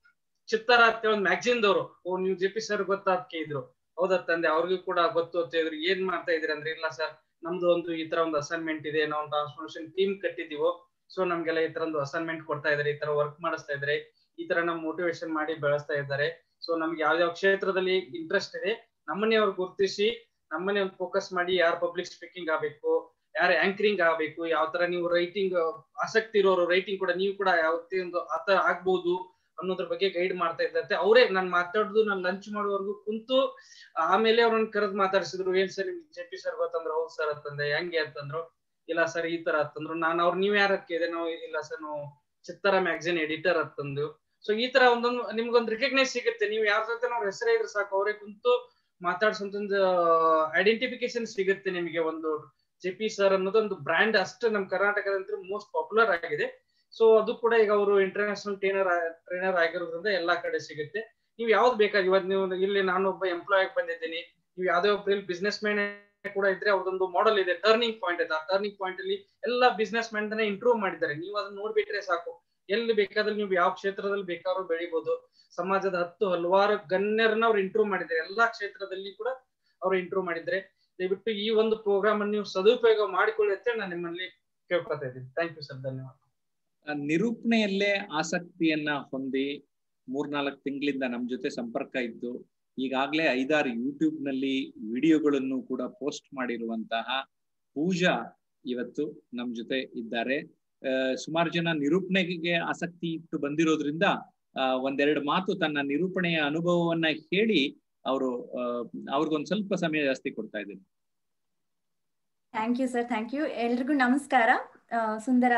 ಚಿತ್ತರ ಅಂತ ಒಂದು ಮ್ಯಾಗಝಿನ್ ದವರು, ಓ ನೀವು ಜೆ ಪಿ ಸರ್ ಗೊತ್ತಾ ಅಂತ ಕೇಳಿದ್ರು. ಹೌದಾ ತಂದೆ, ಅವ್ರಿಗೂ ಕೂಡ ಗೊತ್ತು ಅಂತ ಹೇಳಿದ್ರು. ಏನ್ ಮಾಡ್ತಾ ಇದ್ರಿ ಅಂದ್ರೆ, ಇಲ್ಲ ಸರ್ ನಮ್ದು ಒಂದು ಈ ತರ ಒಂದು ಅಸೈನ್ಮೆಂಟ್ ಇದೆ, ನಾವು ಟ್ರಾನ್ಸ್ಫಾರ್ಮೇಶನ್ ಟೀಮ್ ಕಟ್ಟಿದೀವೋ, ಸೊ ನಮ್ಗೆಲ್ಲ ಈ ತರ ಒಂದು ಅಸೈನ್ಮೆಂಟ್ ಕೊಡ್ತಾ ಇದಾರೆ, ಈ ತರ ವರ್ಕ್ ಮಾಡಿಸ್ತಾ ಇದಾರೆ, ಈ ತರ ನಮ್ ಮೋಟಿವೇಶನ್ ಮಾಡಿ ಬೆಳೆಸ್ತಾ ಇದ್ದಾರೆ. ಸೊ ನಮ್ಗೆ ಯಾವ ಯಾವ ಕ್ಷೇತ್ರದಲ್ಲಿ ಇಂಟ್ರೆಸ್ಟ್ ಇದೆ ನಮ್ಮನ್ನೇ ಅವ್ರು ಗುರುತಿಸಿ ನಮ್ಮನ್ನೇ ಒಂದು ಫೋಕಸ್ ಮಾಡಿ, ಯಾರು ಪಬ್ಲಿಕ್ ಸ್ಪೀಕಿಂಗ್ ಆಗ್ಬೇಕು, ಯಾರು ಆಂಕರಿಂಗ್ ಆಗ್ಬೇಕು, ಯಾವ ತರ ನೀವು ರೈಟಿಂಗ್ ಆಸಕ್ತಿ ಇರೋರು ರೈಟಿಂಗ್ ಕೂಡ ನೀವು ಕೂಡ ಯಾವ ಒಂದು ಆತರ ಆಗ್ಬಹುದು ಅನ್ನೋದ್ರ ಬಗ್ಗೆ ಗೈಡ್ ಮಾಡ್ತಾ ಇದ್ದಂತೆ. ಅವರೇ ನಾನು ಮಾತಾಡುದು ನಾನು ಲಂಚ್ ಮಾಡುವವರೆಗೂ ಕುಂತು ಆಮೇಲೆ ಅವ್ರನ್ನ ಕರೆದು ಮಾತಾಡ್ಸಿದ್ರು. ಏನ್ ಸರ್ ನಿಮ್ಗೆ ಜೆ ಪಿ ಸರ್ ಗೊತ್ತಂದ್ರು? ಹೌದು ಸರ್ ಅಂತಂದೆ. ಹೆಂಗೆ ಅಂತಂದ್ರು. ಇಲ್ಲ ಸರ್ ಈ ತರ ಅಂತಂದ್ರು. ನಾನು ಅವ್ರು ನೀವ್ ಯಾರು ಕೇಳಿದೆ, ನಾವು ಇಲ್ಲ ಸರ್ ನಾವು ಚಿತ್ತರ ಮ್ಯಾಗಝಿನ್ ಎಡಿಟರ್ ಅಂತಂದು. ಸೊ ಈ ತರ ಒಂದೊಂದು ನಿಮ್ಗೊಂದು ರಿಕಗ್ನೈಸ್ ಸಿಗುತ್ತೆ. ನೀವು ಯಾರ ಜೊತೆ ನಾವು ಹೆಸರೇ ಇದ್ರೆ ಸಾಕು, ಅವರೇ ಕುಂತು ಮಾತಾಡ್ಸೋಂತೊಂದು ಐಡೆಂಟಿಫಿಕೇಶನ್ ಸಿಗುತ್ತೆ ನಿಮಗೆ. ಒಂದು ಜೆ ಪಿ ಸರ್ ಅನ್ನೋದೊಂದು ಬ್ರ್ಯಾಂಡ್ ಅಷ್ಟು ನಮ್ ಕರ್ನಾಟಕದಂತೂ ಮೋಸ್ಟ್ ಪಾಪ್ಯುಲರ್ ಆಗಿದೆ. ಸೊ ಅದು ಕೂಡ ಈಗ ಅವರು ಇಂಟರ್ನ್ಯಾಷನಲ್ ಟ್ರೈನರ್ ಟ್ರೈನರ್ ಆಗಿರೋದ್ರಿಂದ ಎಲ್ಲಾ ಕಡೆ ಸಿಗುತ್ತೆ. ನೀವು ಯಾವ್ದು ಬೇಕಾಗಿ, ಇವತ್ತು ನೀವು ಇಲ್ಲಿ ನಾನೊಬ್ಬ ಎಂಪ್ಲಾಯ್ ಆಗಿ ಬಂದಿದ್ದೀನಿ, ನೀವು ಯಾವ್ದೇ ಒಬ್ಬ ಬಿಸ್ನೆಸ್ ಮ್ಯಾನ್ ಕೂಡ ಇದ್ರೆ ಅವ್ರದೊಂದು ಮಾಡೆಲ್ ಇದೆ, ಟರ್ನಿಂಗ್ ಪಾಯಿಂಟ್ ಇದೆ. ಆ ಟರ್ನಿಂಗ್ ಪಾಯಿಂಟ್ ಅಲ್ಲಿ ಎಲ್ಲಾ ಬಿಸ್ನೆಸ್ ಮ್ಯಾನ್ ಇಂಪ್ರೂವ್ ಮಾಡಿದ್ದಾರೆ. ನೀವು ಅದನ್ನ ನೋಡ್ಬಿಟ್ರೆ ಸಾಕು, ಎಲ್ಲಿ ಬೇಕಾದ್ರೆ ನೀವು ಯಾವ ಕ್ಷೇತ್ರದಲ್ಲಿ ಬೇಕಾದ್ರೂ ಬೆಳಿಬಹುದು. ಸಮಾಜದ ಹತ್ತು ಹಲವಾರು ಗಣ್ಯರನ್ನ ಅವ್ರು ಇಂಪ್ರೂವ್ ಮಾಡಿದ್ದಾರೆ, ಎಲ್ಲಾ ಕ್ಷೇತ್ರದಲ್ಲಿ ಕೂಡ ಅವ್ರು ಇಂಪ್ರೂವ್ ಮಾಡಿದ್ರೆ. ದಯವಿಟ್ಟು ಈ ಒಂದು ಪ್ರೋಗ್ರಾಮ್ ಅನ್ನು ನೀವು ಸದುಪಯೋಗ ಮಾಡಿಕೊಳ್ಳಿ ಅಂತ ನಾನು ನಿಮ್ಮಲ್ಲಿ ಕೇಳ್ಕೊತಾ ಇದ್ದೀನಿ. ಥ್ಯಾಂಕ್ ಯು ಸರ್, ಧನ್ಯವಾದ. ನಿರೂಪಣೆಯಲ್ಲೇ ಆಸಕ್ತಿಯನ್ನ ಹೊಂದಿ ಮೂರ್ನಾಲ್ಕು ತಿಂಗಳಿಂದ ನಮ್ ಜೊತೆ ಸಂಪರ್ಕ ಇದ್ದು ಈಗಾಗಲೇ ಐದಾರು ಯೂಟ್ಯೂಬ್ ನಲ್ಲಿ ವಿಡಿಯೋಗಳನ್ನು ಕೂಡ ಪೋಸ್ಟ್ ಮಾಡಿರುವಂತಹ ಪೂಜಾ ಇವತ್ತು ನಮ್ ಜೊತೆ ಇದ್ದಾರೆ. ಅಹ್ ಸುಮಾರು ಜನ ನಿರೂಪಣೆಗೆ ಆಸಕ್ತಿ ಇಟ್ಟು ಬಂದಿರೋದ್ರಿಂದ ಅಹ್ ಒಂದೆರಡು ಮಾತು ತನ್ನ ನಿರೂಪಣೆಯ ಅನುಭವವನ್ನ ಹೇಳಿ ಅವರು ಅಹ್ ಅವ್ರಿಗೊಂದ್ ಸ್ವಲ್ಪ ಸಮಯ ಜಾಸ್ತಿ ಕೊಡ್ತಾ ಇದ್ದೀನಿ. Thank you sir, thank you. ಎಲ್ರಿಗೂ ನಮಸ್ಕಾರ. ಸುಂದರ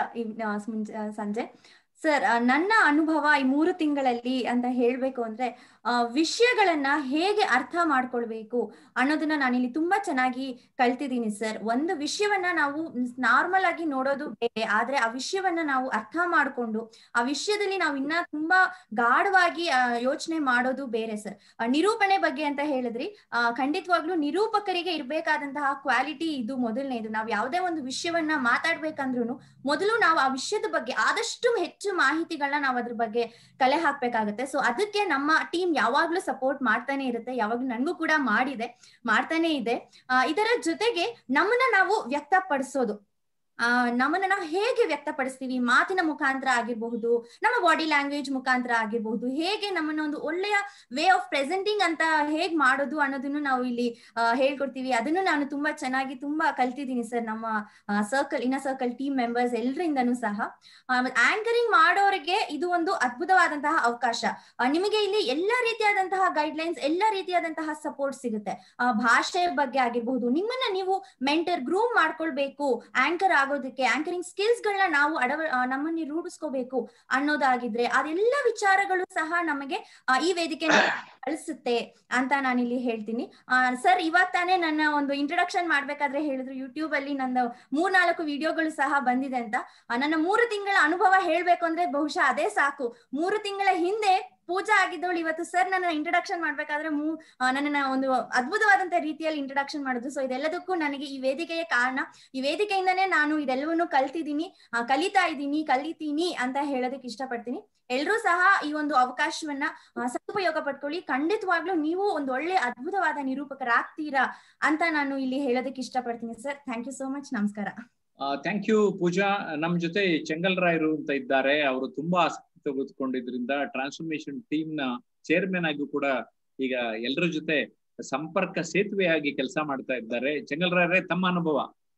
ಸಂಜೆ ಸರ್. ನನ್ನ ಅನುಭವ ಈ ಮೂರು ತಿಂಗಳಲ್ಲಿ ಅಂತ ಹೇಳ್ಬೇಕು ಅಂದ್ರೆ ವಿಷಯಗಳನ್ನ ಹೇಗೆ ಅರ್ಥ ಮಾಡ್ಕೊಳ್ಬೇಕು ಅನ್ನೋದನ್ನ ನಾನಿಲ್ಲಿ ತುಂಬಾ ಚೆನ್ನಾಗಿ ಕಲ್ತಿದ್ದೀನಿ ಸರ್. ಒಂದು ವಿಷಯವನ್ನ ನಾವು ನಾರ್ಮಲ್ ಆಗಿ ನೋಡೋದು ಬೇರೆ, ಆದ್ರೆ ಆ ವಿಷಯವನ್ನ ನಾವು ಅರ್ಥ ಮಾಡ್ಕೊಂಡು ಆ ವಿಷಯದಲ್ಲಿ ನಾವು ಇನ್ನ ತುಂಬಾ ಗಾಢವಾಗಿ ಯೋಚನೆ ಮಾಡೋದು ಬೇರೆ ಸರ್. ನಿರೂಪಣೆ ಬಗ್ಗೆ ಅಂತ ಹೇಳಿದ್ರಿ, ಆ ಖಂಡಿತವಾಗ್ಲೂ ನಿರೂಪಕರಿಗೆ ಇರ್ಬೇಕಾದಂತಹ ಕ್ವಾಲಿಟಿ ಇದು ಮೊದಲನೇದು. ನಾವು ಯಾವುದೇ ಒಂದು ವಿಷಯವನ್ನ ಮಾತಾಡ್ಬೇಕಂದ್ರೂ ಮೊದಲು ನಾವು ಆ ವಿಷಯದ ಬಗ್ಗೆ ಆದಷ್ಟು ಹೆಚ್ಚು ಮಾಹಿತಿಗಳನ್ನ ನಾವು ಅದ್ರ ಬಗ್ಗೆ ಕಲೆ ಹಾಕ್ಬೇಕಾಗತ್ತೆ. ಸೊ ಅದಕ್ಕೆ ನಮ್ಮ ಟೀಮ್ ಯಾವಾಗ್ಲೂ ಸಪೋರ್ಟ್ ಮಾಡ್ತಾನೆ ಇರುತ್ತೆ, ಯಾವಾಗ್ಲೂ ನನ್ಗೂ ಕೂಡ ಮಾಡಿದೆ, ಮಾಡ್ತಾನೆ ಇದೆ. ಆ ಇದರ ಜೊತೆಗೆ ನಮ್ಮನ್ನ ನಾವು ವ್ಯಕ್ತಪಡಿಸೋದು, ಆ ನಮ್ಮನ್ನ ನಾವು ಹೇಗೆ ವ್ಯಕ್ತಪಡಿಸ್ತೀವಿ, ಮಾತಿನ ಮುಖಾಂತರ ಆಗಿರಬಹುದು, ನಮ್ಮ ಬಾಡಿ ಲ್ಯಾಂಗ್ವೇಜ್ ಮುಖಾಂತರ ಆಗಿರಬಹುದು, ಹೇಗೆ ನಮ್ಮನ್ನ ಒಂದು ಒಳ್ಳೆಯ ವೇ ಆಫ್ ಪ್ರೆಸೆಂಟಿಂಗ್ ಅಂತ ಹೇಗ್ ಮಾಡೋದು ಅನ್ನೋದನ್ನು ನಾವು ಇಲ್ಲಿ ಹೇಳ್ಕೊಡ್ತೀವಿ. ಅದನ್ನು ನಾನು ತುಂಬಾ ಚೆನ್ನಾಗಿ ತುಂಬಾ ಕಲ್ತಿದ್ದೀನಿ ಸರ್, ನಮ್ಮ ಸರ್ಕಲ್ ಇನ್ನ ಸರ್ಕಲ್ ಟೀಮ್ ಮೆಂಬರ್ಸ್ ಎಲ್ಲರಿಂದನೂ ಸಹ. ಆಂಕರಿಂಗ್ ಮಾಡೋರಿಗೆ ಇದು ಒಂದು ಅದ್ಭುತವಾದಂತಹ ಅವಕಾಶ. ನಿಮಗೆ ಇಲ್ಲಿ ಎಲ್ಲಾ ರೀತಿಯಾದಂತಹ ಗೈಡ್ಲೈನ್ಸ್, ಎಲ್ಲಾ ರೀತಿಯಾದಂತಹ ಸಪೋರ್ಟ್ ಸಿಗುತ್ತೆ. ಆ ಭಾಷೆಯ ಬಗ್ಗೆ ಆಗಿರಬಹುದು, ನಿಮ್ಮನ್ನ ನೀವು ಮೆಂಟರ್ ಗ್ರೂಮ್ ಮಾಡ್ಕೊಳ್ಬೇಕು, ಆಂಕರ್ ಆಗೋದಕ್ಕೆ ಆಂಕರಿಂಗ್ ಸ್ಕಿಲ್ಸ್ ಗಳನ್ನ ನಾವು ಅಡವ ನಮ್ಮನ್ನ ರೂಢಿಸ್ಕೋಬೇಕು ಅನ್ನೋದಾಗಿದ್ರೆ ಅದೆಲ್ಲ ವಿಚಾರಗಳು ಸಹ ನಮಗೆ ಈ ವೇದಿಕೆ ಕಳಿಸುತ್ತೆ ಅಂತ ನಾನಿಲ್ಲಿ ಹೇಳ್ತೀನಿ. ಆ ಸರ್ ಇವಾಗ ತಾನೇ ನನ್ನ ಒಂದು ಇಂಟ್ರೊಡಕ್ಷನ್ ಮಾಡ್ಬೇಕಾದ್ರೆ ಹೇಳಿದ್ರು ಯೂಟ್ಯೂಬ್ ಅಲ್ಲಿ ನನ್ನ ಮೂರ್ನಾಲ್ಕು ವಿಡಿಯೋಗಳು ಸಹ ಬಂದಿದೆ ಅಂತ. ನನ್ನ ಮೂರು ತಿಂಗಳ ಅನುಭವ ಹೇಳ್ಬೇಕು ಅಂದ್ರೆ ಬಹುಶಃ ಅದೇ ಸಾಕು. ಮೂರು ತಿಂಗಳ ಹಿಂದೆ ಪೂಜಾ ಆಗಿದ್ದವಳು ಇವತ್ತು ಸರ್ ನನ್ನ ಇಂಟ್ರೊಡಕ್ಷನ್ ಮಾಡ್ಬೇಕಾದ್ರೆ ಮೂ ನನ್ನ ಒಂದು ಅದ್ಭುತವಾದಂತ ರೀತಿಯಲ್ಲಿ ಇಂಟ್ರೊಡಕ್ಷನ್ ಮಾಡಿದ್ರು. ಸೊ ಇದೆಲ್ಲದಕ್ಕೂ ನನಗೆ ಈ ವೇದಿಕೆಯ ಕಾರಣ. ಈ ವೇದಿಕೆಯಿಂದನೇ ನಾನು ಇದೆಲ್ಲವನ್ನು ಕಲ್ತಿದ್ದೀನಿ, ಕಲಿತಾ ಇದ್ದೀನಿ, ಕಲಿತೀನಿ ಅಂತ ಹೇಳೋದಕ್ಕೆ ಇಷ್ಟಪಡ್ತೀನಿ. ಎಲ್ರೂ ಸಹ ಈ ಒಂದು ಅವಕಾಶವನ್ನ ಸದುಪಯೋಗ ಪಡ್ಕೊಳ್ಳಿ. ಖಂಡಿತವಾಗ್ಲೂ ನೀವು ಒಂದು ಒಳ್ಳೆ ಅದ್ಭುತವಾದ ನಿರೂಪಕರಾಗ್ತೀರಾ ಅಂತ ನಾನು ಇಲ್ಲಿ ಹೇಳೋದಕ್ಕೆ ಇಷ್ಟಪಡ್ತೀನಿ sir. Thank you so much. ನಮಸ್ಕಾರ. Thank you Pooja. ನಮ್ ಜೊತೆ ಚೆಂಗಲ್ ರಾಯರು ಅಂತ ಇದ್ದಾರೆ. ಅವರು ತುಂಬಾ ಆಸಕ್ತಿ ತೆಗೆದುಕೊಂಡಿದ್ರಿಂದ ಟ್ರಾನ್ಸ್ಫಾರ್ಮೇಶನ್ ಟೀಮ್ ನ ಚೇರ್ಮನ್ ಆಗಿ ಕೂಡ ಈಗ ಎಲ್ಲರ ಜೊತೆ ಸಂಪರ್ಕ ಸೇತುವೆಯಾಗಿ ಕೆಲಸ ಮಾಡ್ತಾ ಇದ್ದಾರೆ. ಚೆಂಗಲ್ ರಾಯರೇ, ತಮ್ಮ ಅನುಭವ.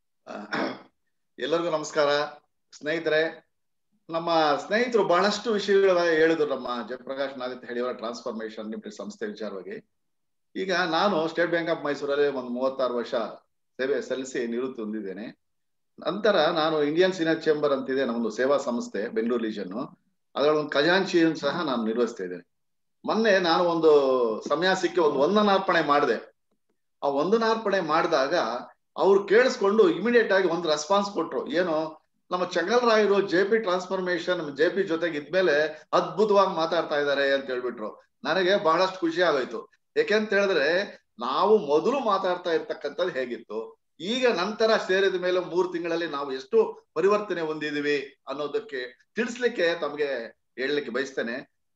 ಎಲ್ಲರಿಗೂ ನಮಸ್ಕಾರ ಸ್ನೇಹಿತರೆ. ನಮ್ಮ ಸ್ನೇಹಿತರು ಬಹಳಷ್ಟು ವಿಷಯಗಳ ಹೇಳಿದ್ರು. ನಮ್ಮ ಜಯಪ್ರಕಾಶ್ ನಾಗತ್ ಹೇಳಿಯವರ ಟ್ರಾನ್ಸ್ಫಾರ್ಮೇಶನ್ ಲಿಮಿಟೆಡ್ ಸಂಸ್ಥೆ ವಿಚಾರವಾಗಿ. ಈಗ ನಾನು ಸ್ಟೇಟ್ ಬ್ಯಾಂಕ್ ಆಫ್ ಮೈಸೂರಲ್ಲಿ ಒಂದು ಮೂವತ್ತಾರು ವರ್ಷ ಸೇವೆ ಸಲ್ಲಿಸಿ ನಿವೃತ್ತಿ ಹೊಂದಿದ್ದೇನೆ. ನಂತರ ನಾನು ಇಂಡಿಯನ್ ಸೀನಿಯರ್ ಚೇಂಬರ್ ಅಂತಿದೆ ನಮ್ಮದು ಸೇವಾ ಸಂಸ್ಥೆ ಬೆಂಗಳೂರು ರೀಜನ್, ಅದರ ಒಂದು ಖಜಾಂಚಿಯನ್ನು ಸಹ ನಾನು ನಿರ್ವಹಿಸ್ತಾ ಇದ್ದೇನೆ. ಮೊನ್ನೆ ನಾನು ಒಂದು ಸಮಯ ಸಿಕ್ಕಿ ಒಂದು ವಂದನಾರ್ಪಣೆ ಮಾಡಿದೆ. ಆ ವಂದನಾರ್ಪಣೆ ಮಾಡಿದಾಗ ಅವ್ರು ಕೇಳಿಸ್ಕೊಂಡು ಇಮಿಡಿಯೇಟ್ ಆಗಿ ಒಂದು ರೆಸ್ಪಾನ್ಸ್ ಕೊಟ್ರು. ಏನು, ನಮ್ಮ ಚೆಂಗಲ್ ರಾಯರು J P transformation J P ಜೊತೆಗೆ ಇದ್ಮೇಲೆ ಅದ್ಭುತವಾಗಿ ಮಾತಾಡ್ತಾ ಇದ್ದಾರೆ ಅಂತ ಹೇಳ್ಬಿಟ್ರು. ನನಗೆ ಬಹಳಷ್ಟು ಖುಷಿ ಆಗೋಯ್ತು. ಯಾಕೆಂತ ಹೇಳಿದ್ರೆ ನಾವು ಮೊದಲು ಮಾತಾಡ್ತಾ ಇರ್ತಕ್ಕಂಥದ್ದು ಹೇಗಿತ್ತು, ಈಗ ನಂತರ ಸೇರಿದ ಮೇಲೆ ಮೂರು ತಿಂಗಳಲ್ಲಿ ನಾವು ಎಷ್ಟು ಪರಿವರ್ತನೆ ಹೊಂದಿದೀವಿ ಅನ್ನೋದಕ್ಕೆ ತಿಳಿಸ್ಲಿಕ್ಕೆ ತಮಗೆ ಹೇಳಲಿಕ್ಕೆ ಬಯಸ್ತೇನೆ.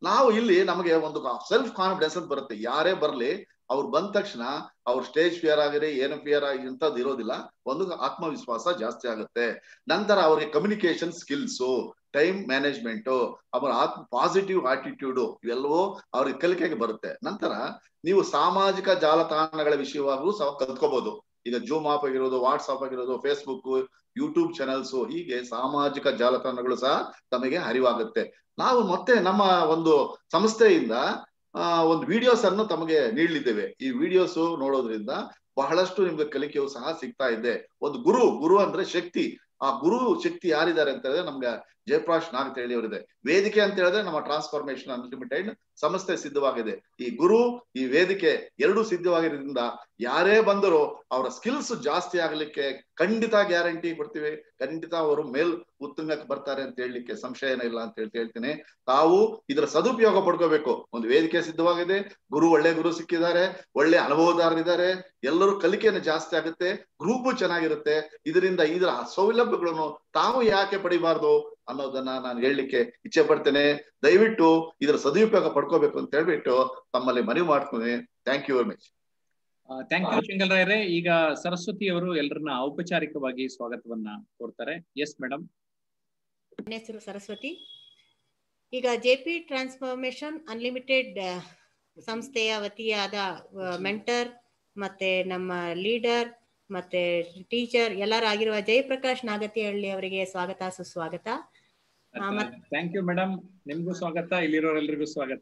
ನಾವು ಇಲ್ಲಿ ನಮಗೆ ಒಂದು ಸೆಲ್ಫ್ ಕಾನ್ಫಿಡೆನ್ಸ್ ಅಂತ ಬರುತ್ತೆ. ಯಾರೇ ಬರ್ಲಿ ಅವ್ರು ಬಂದ ತಕ್ಷಣ ಅವ್ರ ಸ್ಟೇಜ್ ಫಿಯರ್ ಆಗಿರಿ ಏನು ಫಿಯರ್ ಆಗಿ ಇಂಥದ್ದು ಇರೋದಿಲ್ಲ. ಒಂದು ಆತ್ಮವಿಶ್ವಾಸ ಜಾಸ್ತಿ ಆಗುತ್ತೆ. ನಂತರ ಅವ್ರಿಗೆ ಕಮ್ಯುನಿಕೇಶನ್ ಸ್ಕಿಲ್ಸು, ಟೈಮ್ ಮ್ಯಾನೇಜ್ಮೆಂಟ್, ಅವರ ಆತ್ಮ ಪಾಸಿಟಿವ್ ಆಟಿಟ್ಯೂಡ್ ಇವೆಲ್ಲವೂ ಅವ್ರಿಗೆ ಕಲಿಕೆಗೆ ಬರುತ್ತೆ. ನಂತರ ನೀವು ಸಾಮಾಜಿಕ ಜಾಲತಾಣಗಳ ವಿಷಯವಾಗೂ ಸಹ ಕಲ್ತ್ಕೋಬಹುದು. ಈಗ ಜೂಮ್ ಆಪ್ ಆಗಿರೋದು, ವಾಟ್ಸ್ಆಪ್ ಆಗಿರೋದು, ಫೇಸ್ಬುಕ್, ಯೂಟ್ಯೂಬ್ ಚಾನೆಲ್ಸ್, ಹೀಗೆ ಸಾಮಾಜಿಕ ಜಾಲತಾಣಗಳು ಸಹ ತಮಗೆ ಅರಿವಾಗುತ್ತೆ. ನಾವು ಮತ್ತೆ ನಮ್ಮ ಒಂದು ಸಂಸ್ಥೆಯಿಂದ ಆ ಒಂದು ವಿಡಿಯೋಸ್ ಅನ್ನು ತಮಗೆ ನೀಡಲಿದ್ದೇವೆ. ಈ ವಿಡಿಯೋಸ್ ನೋಡೋದ್ರಿಂದ ಬಹಳಷ್ಟು ನಿಮ್ಗೆ ಕಲಿಕೆಯು ಸಹ ಸಿಗ್ತಾ ಇದೆ. ಒಂದು ಗುರು ಗುರು ಅಂದ್ರೆ ಶಕ್ತಿ. ಆ ಗುರು ಶಕ್ತಿ ಯಾರಿದ್ದಾರೆ ಅಂತ ಹೇಳಿದ್ರೆ ನಮ್ಗೆ ಜಯಪ್ರಕಾಶ್ ನಾಗತಿಹಳ್ಳಿ ಅವರಿದೆ. ವೇದಿಕೆ ಅಂತ ಹೇಳಿದ್ರೆ ನಮ್ಮ ಟ್ರಾನ್ಸ್ಫಾರ್ಮೇಶನ್ ಅನ್ಲಿಮಿಟೆಡ್ ಸಂಸ್ಥೆ ಸಿದ್ಧವಾಗಿದೆ. ಈ ಗುರು ಈ ವೇದಿಕೆ ಎರಡು ಸಿದ್ಧವಾಗಿರೋದ್ರಿಂದ ಯಾರೇ ಬಂದರೂ ಅವರ ಸ್ಕಿಲ್ಸ್ ಜಾಸ್ತಿ ಆಗ್ಲಿಕ್ಕೆ ಖಂಡಿತ ಗ್ಯಾರಂಟಿ ಕೊಡ್ತೀವಿ. ಖಂಡಿತ ಅವರು ಮೇಲ್ ಉತ್ತುಂಗಕ್ಕೆ ಬರ್ತಾರೆ ಅಂತ ಹೇಳಲಿಕ್ಕೆ ಸಂಶಯನೇ ಇಲ್ಲ ಅಂತ ಹೇಳ್ತಿ ಹೇಳ್ತೀನಿ. ತಾವು ಇದರ ಸದುಪಯೋಗ ಪಡ್ಕೋಬೇಕು. ಒಂದು ವೇದಿಕೆ ಸಿದ್ಧವಾಗಿದೆ, ಗುರು ಒಳ್ಳೆ ಗುರು ಸಿಕ್ಕಿದ್ದಾರೆ, ಒಳ್ಳೆ ಅನುಭವದಾರರಿದ್ದಾರೆ, ಎಲ್ಲರೂ ಕಲಿಕೆಯನ್ನು ಜಾಸ್ತಿ ಆಗುತ್ತೆ, ಗ್ರೂಪು ಚೆನ್ನಾಗಿರುತ್ತೆ. ಇದರಿಂದ ಇದರ ಸೌಲಭ್ಯಗಳನ್ನು ತಾವು ಯಾಕೆ ಪಡಿಬಾರ್ದು ಅನ್ನೋದನ್ನ ನಾನು ಹೇಳಲಿಕ್ಕೆ ಇಚ್ಛೆ ಪಡ್ತೇನೆ. ದಯವಿಟ್ಟು ಇದರ ಸದುಪಯೋಗ ಪಡ್ಕೋಬೇಕು ಅಂತ ಹೇಳ್ಬಿಟ್ಟು ತಮ್ಮಲ್ಲಿ ಮನವಿ ಮಾಡ್ತೀನಿ. Thank you very much. Thank you ಚೆಂಗಲ್ರಾಯರೇ. ಈಗ ಸರಸ್ವತಿ ಅವರು ಎಲ್ಲರನ್ನ ಔಪಚಾರಿಕವಾಗಿ ಸ್ವಾಗತವನ್ನ ಕೋರ್ತಾರೆ. Yes madam. ನನ್ನ ಹೆಸರು ಸರಸ್ವತಿ. ಈಗ ಜೆ ಪಿ ಟ್ರಾನ್ಸ್ಫಾರ್ಮೇಶನ್ ಅನ್ಲಿಮಿಟೆಡ್ ಸಂಸ್ಥೆಯ ವತಿಯಾದ ಮೆಂಟರ್ ಮತ್ತೆ ನಮ್ಮ ಲೀಡರ್ ಮತ್ತೆ ಟೀಚರ್ ಎಲ್ಲರಾಗಿರುವ ಜಯಪ್ರಕಾಶ್ ನಾಗತಿಹಳ್ಳಿ ಅವರಿಗೆ ಸ್ವಾಗತ ಸುಸ್ವಾಗತ. Thank you madam. ನಿಮ್ಗೂ ಸ್ವಾಗತ, ಇಲ್ಲಿರೋರೆಲ್ಲರಿಗೂ ಸ್ವಾಗತ.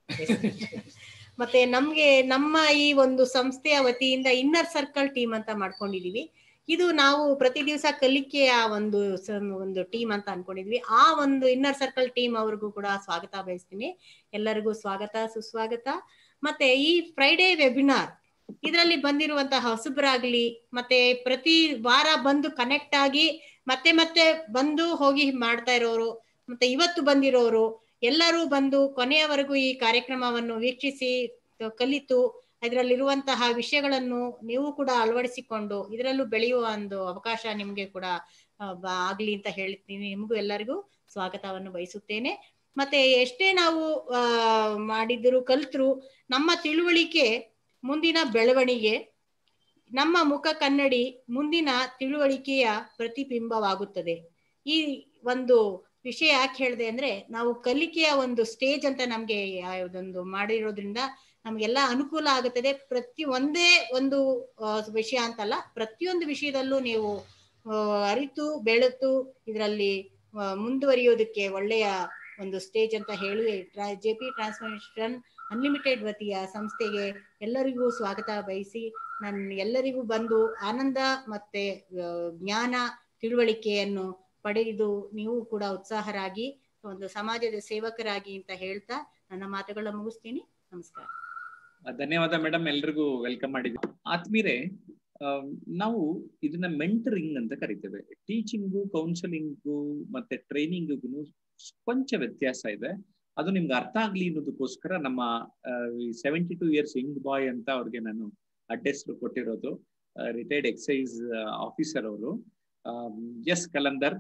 ಮತ್ತೆ ನಮ್ಗೆ ನಮ್ಮ ಈ ಒಂದು ಸಂಸ್ಥೆಯ ವತಿಯಿಂದ ಇನ್ನರ್ ಸರ್ಕಲ್ ಟೀಮ್ ಅಂತ ಮಾಡ್ಕೊಂಡಿದೀವಿ. ಇದು ನಾವು ಪ್ರತಿ ದಿವಸ ಕಲಿಕೆಯ ಒಂದು ಒಂದು ಟೀಮ್ ಅಂತ ಅನ್ಕೊಂಡಿದ್ವಿ. ಆ ಒಂದು ಇನ್ನರ್ ಸರ್ಕಲ್ ಟೀಮ್ ಅವ್ರಿಗೂ ಕೂಡ ಸ್ವಾಗತ ಬಯಸ್ತೀನಿ. ಎಲ್ಲರಿಗೂ ಸ್ವಾಗತ ಸುಸ್ವಾಗತ. ಮತ್ತೆ ಈ ಫ್ರೈಡೇ ವೆಬಿನಾರ್ ಇದರಲ್ಲಿ ಬಂದಿರುವಂತಹ ಹೊಸಬರಾಗ್ಲಿ ಮತ್ತೆ ಪ್ರತಿ ವಾರ ಬಂದು ಕನೆಕ್ಟ್ ಆಗಿ ಮತ್ತೆ ಮತ್ತೆ ಬಂದು ಹೋಗಿ ಮಾಡ್ತಾ ಇರೋರು ಮತ್ತೆ ಇವತ್ತು ಬಂದಿರೋರು ಎಲ್ಲರೂ ಬಂದು ಕೊನೆಯವರೆಗೂ ಈ ಕಾರ್ಯಕ್ರಮವನ್ನು ವೀಕ್ಷಿಸಿ ಕಲಿತು ಇದರಲ್ಲಿರುವಂತಹ ವಿಷಯಗಳನ್ನು ನೀವು ಕೂಡ ಅಳವಡಿಸಿಕೊಂಡು ಇದರಲ್ಲೂ ಬೆಳೆಯುವ ಒಂದು ಅವಕಾಶ ನಿಮ್ಗೆ ಕೂಡ ಆಗ್ಲಿ ಅಂತ ಹೇಳ್ತೀನಿ. ನಿಮಗೂ ಎಲ್ಲರಿಗೂ ಸ್ವಾಗತವನ್ನು ಬಯಸುತ್ತೇನೆ. ಮತ್ತೆ ಎಷ್ಟೇ ನಾವು ಆ ಮಾಡಿದ್ರು ಕಲ್ತರು ನಮ್ಮ ತಿಳುವಳಿಕೆ ಮುಂದಿನ ಬೆಳವಣಿಗೆ, ನಮ್ಮ ಮುಖ ಕನ್ನಡಿ ಮುಂದಿನ ತಿಳುವಳಿಕೆಯ ಪ್ರತಿಬಿಂಬವಾಗುತ್ತದೆ. ಈ ಒಂದು ವಿಷಯ ಯಾಕೆ ಹೇಳಿದೆ ಅಂದ್ರೆ ನಾವು ಕಲಿಕೆಯ ಒಂದು ಸ್ಟೇಜ್ ಅಂತ ನಮ್ಗೆ ಯಾವುದೊಂದು ಮಾಡಿರೋದ್ರಿಂದ ನಮ್ಗೆಲ್ಲ ಅನುಕೂಲ ಆಗುತ್ತದೆ. ಪ್ರತಿ ಒಂದೇ ಒಂದು ವಿಷಯ ಅಂತಲ್ಲ, ಪ್ರತಿಯೊಂದು ವಿಷಯದಲ್ಲೂ ನೀವು ಅರಿತು ಬೆಳೆತು ಇದರಲ್ಲಿ ಮುಂದುವರಿಯೋದಕ್ಕೆ ಒಳ್ಳೆಯ ಒಂದು ಸ್ಟೇಜ್ ಅಂತ ಹೇಳಿ ಜೆ ಪಿ ಟ್ರಾನ್ಸ್ಫಾರ್ಮೇಶನ್ ಅನ್ಲಿಮಿಟೆಡ್ ವತಿಯ ಸಂಸ್ಥೆಗೆ ಎಲ್ಲರಿಗೂ ಸ್ವಾಗತ ಬಯಸಿ ನಾನು ಎಲ್ಲರಿಗೂ ಬಂದು ಆನಂದ ಮತ್ತೆ ಜ್ಞಾನ ತಿಳುವಳಿಕೆಯನ್ನು ಪಡೆದು ನೀವು ಕೂಡ ಉತ್ಸಾಹರಾಗಿ ಒಂದು ಸಮಾಜದ ಸೇವಕರಾಗಿ ಅಂತ ಹೇಳ್ತಾ ನನ್ನ ಮಾತುಗಳನ್ನ ಮುಗಿಸ್ತೀನಿ. ನಮಸ್ಕಾರ. ಧನ್ಯವಾದ ಮೇಡಮ್. ಎಲ್ರಿಗೂ ವೆಲ್ಕಮ್ ಮಾಡಿದ್ವಿ. ಆತ್ಮೀರೆ, ನಾವು ಇದನ್ನ ಮೆಂಟರಿಂಗ್ ಅಂತ ಕರಿತೇವೆ. ಟೀಚಿಂಗು, ಕೌನ್ಸಿಲಿಂಗು ಮತ್ತೆ ಟ್ರೈನಿಂಗಿಗೂ ಕೊಂಚ ವ್ಯತ್ಯಾಸ ಇದೆ. ಅದು ನಿಮ್ಗೆ ಅರ್ಥ ಆಗ್ಲಿ ಅನ್ನೋದಕ್ಕೋಸ್ಕರ ನಮ್ಮ seventy two years young boy ಅಂತ ಅವ್ರಿಗೆ ನಾನು ಅಡ್ರೆಸ್ ಕೊಟ್ಟಿರೋದು. ರಿಟೈರ್ಡ್ ಎಕ್ಸೈಸ್ ಆಫೀಸರ್ ಅವರು. ಎಸ್ ಕಲಂದರ್.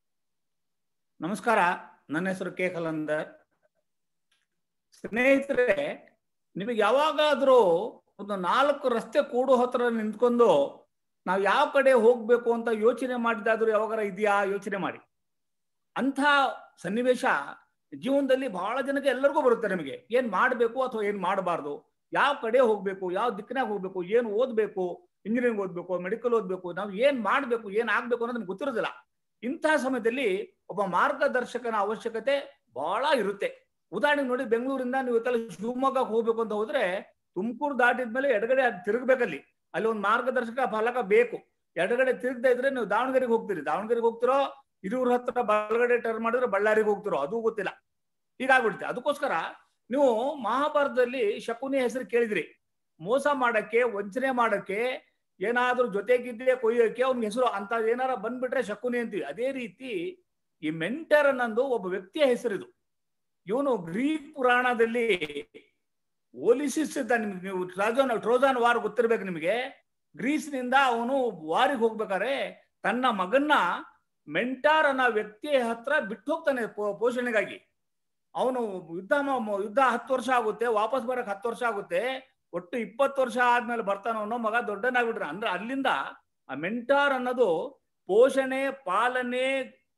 ನಮಸ್ಕಾರ, ನನ್ನ ಹೆಸರು ಕೆ ಕಲಂದರ್. ಸ್ನೇಹಿತರೆ, ನಿಮಗೆ ಯಾವಾಗಾದ್ರೂ ಒಂದು ನಾಲ್ಕು ರಸ್ತೆ ಕೂಡು ಹತ್ರ ನಿಂತ್ಕೊಂಡು ನಾವು ಯಾವ ಕಡೆ ಹೋಗ್ಬೇಕು ಅಂತ ಯೋಚನೆ ಮಾಡಿದಾದ್ರೂ ಯಾವಾಗಾರ ಇದೆಯಾ? ಯೋಚನೆ ಮಾಡಿ. ಅಂಥ ಸನ್ನಿವೇಶ ಜೀವನದಲ್ಲಿ ಬಹಳ ಜನಕ್ಕೆ ಎಲ್ಲರಿಗೂ ಬರುತ್ತೆ. ನಮಗೆ ಏನ್ ಮಾಡಬೇಕು ಅಥವಾ ಏನ್ ಮಾಡಬಾರ್ದು, ಯಾವ ಕಡೆ ಹೋಗ್ಬೇಕು, ಯಾವ ದಿಕ್ಕಿನಾಗ ಹೋಗ್ಬೇಕು, ಏನು ಓದ್ಬೇಕು, ಇಂಜಿನಿಯರಿಂಗ್ ಓದ್ಬೇಕು, ಮೆಡಿಕಲ್ ಓದ್ಬೇಕು, ನಾವು ಏನ್ ಮಾಡ್ಬೇಕು, ಏನ್ ಆಗ್ಬೇಕು ಅನ್ನೋದು ನಮ್ಗೆ ಗೊತ್ತಿರೋದಿಲ್ಲ. ಇಂತಹ ಸಮಯದಲ್ಲಿ ಒಬ್ಬ ಮಾರ್ಗದರ್ಶಕನ ಅವಶ್ಯಕತೆ ಬಹಳ ಇರುತ್ತೆ. ಉದಾಹರಣೆಗೆ ನೋಡಿ, ಬೆಂಗಳೂರಿಂದ ನೀವು ಇವತ್ತೆಲ್ಲ ಶಿವಮೊಗ್ಗಕ್ಕೆ ಹೋಗ್ಬೇಕು ಅಂತ ಹೋದ್ರೆ ತುಮಕೂರು ದಾಟಿದ್ಮೇಲೆ ಎಡಗಡೆ ತಿರುಗಬೇಕಲ್ಲಿ, ಅಲ್ಲಿ ಒಂದು ಮಾರ್ಗದರ್ಶಕ ಫಲಕ ಬೇಕು. ಎಡಗಡೆ ತಿರುಗದ ಇದ್ರೆ ನೀವು ದಾವಣಗೆರೆಗೆ ಹೋಗ್ತೀರಿ, ದಾವಣಗೆರೆಗೆ ಹೋಗ್ತಿರೋ ಹಿರಿಯೂರ ಹತ್ರ ಬಲಗಡೆ ಟರ್ನ್ ಮಾಡಿದ್ರೆ ಬಳ್ಳಾರಿಗೆ ಹೋಗ್ತಿರೋ ಅದು ಗೊತ್ತಿಲ್ಲ. ಹೀಗಾಗ್ಬಿಡುತ್ತೆ. ಅದಕ್ಕೋಸ್ಕರ ನೀವು ಮಹಾಭಾರತದಲ್ಲಿ ಶಕುನಿ ಹೆಸರು ಕೇಳಿದ್ರಿ. ಮೋಸ ಮಾಡಕ್ಕೆ, ವಂಚನೆ ಮಾಡಕ್ಕೆ, ಏನಾದ್ರೂ ಜೊತೆಗಿದ್ದೆ ಕೊಯ್ಯೋಕೆ ಅವ್ನಿಗೆ ಹೆಸರು ಅಂತ ಏನಾರ ಬಂದ್ಬಿಟ್ರೆ ಶಕುನಿ ಅಂತೀವಿ. ಅದೇ ರೀತಿ ಈ ಮೆಂಟರ್ ಅನ್ನೊಂದು ಒಬ್ಬ ವ್ಯಕ್ತಿಯ ಹೆಸರಿದು. ಇವನು ಗ್ರೀಕ್ ಪುರಾಣದಲ್ಲಿ ಓಲಿಸಿಸ್ ಇದ್ದ. ನಿಮ್ಗೆ ನೀವು ಟ್ರೋಜನ್ ಟ್ರೋಜಾನ್ ವಾರ್ ಗೊತ್ತಿರ್ಬೇಕು ನಿಮಗೆ. ಗ್ರೀಸ್ನಿಂದ ಅವನು ವಾರಿಗೆ ಹೋಗ್ಬೇಕಾದ್ರೆ ತನ್ನ ಮಗನ್ನ ಮೆಂಟಾರ್ ಅನ್ನೋ ವ್ಯಕ್ತಿಯ ಹತ್ರ ಬಿಟ್ಟು ಹೋಗ್ತಾನೆ ಪೋಷಣೆಗಾಗಿ. ಅವನು ಯುದ್ಧ ಮ- ಯುದ್ಧ ಹತ್ತು ವರ್ಷ ಆಗುತ್ತೆ, ವಾಪಸ್ ಬರಕ್ ಹತ್ತು ವರ್ಷ ಆಗುತ್ತೆ, ಒಟ್ಟು ಇಪ್ಪತ್ತು ವರ್ಷ ಆದ್ಮೇಲೆ ಬರ್ತಾನ ಅನ್ನೋ ಮಗ ದೊಡ್ಡನಾಗ್ಬಿಟ್ರೆ. ಅಂದ್ರೆ ಅಲ್ಲಿಂದ ಆ ಮೆಂಟಾರ್ ಅನ್ನೋದು ಪೋಷಣೆ, ಪಾಲನೆ,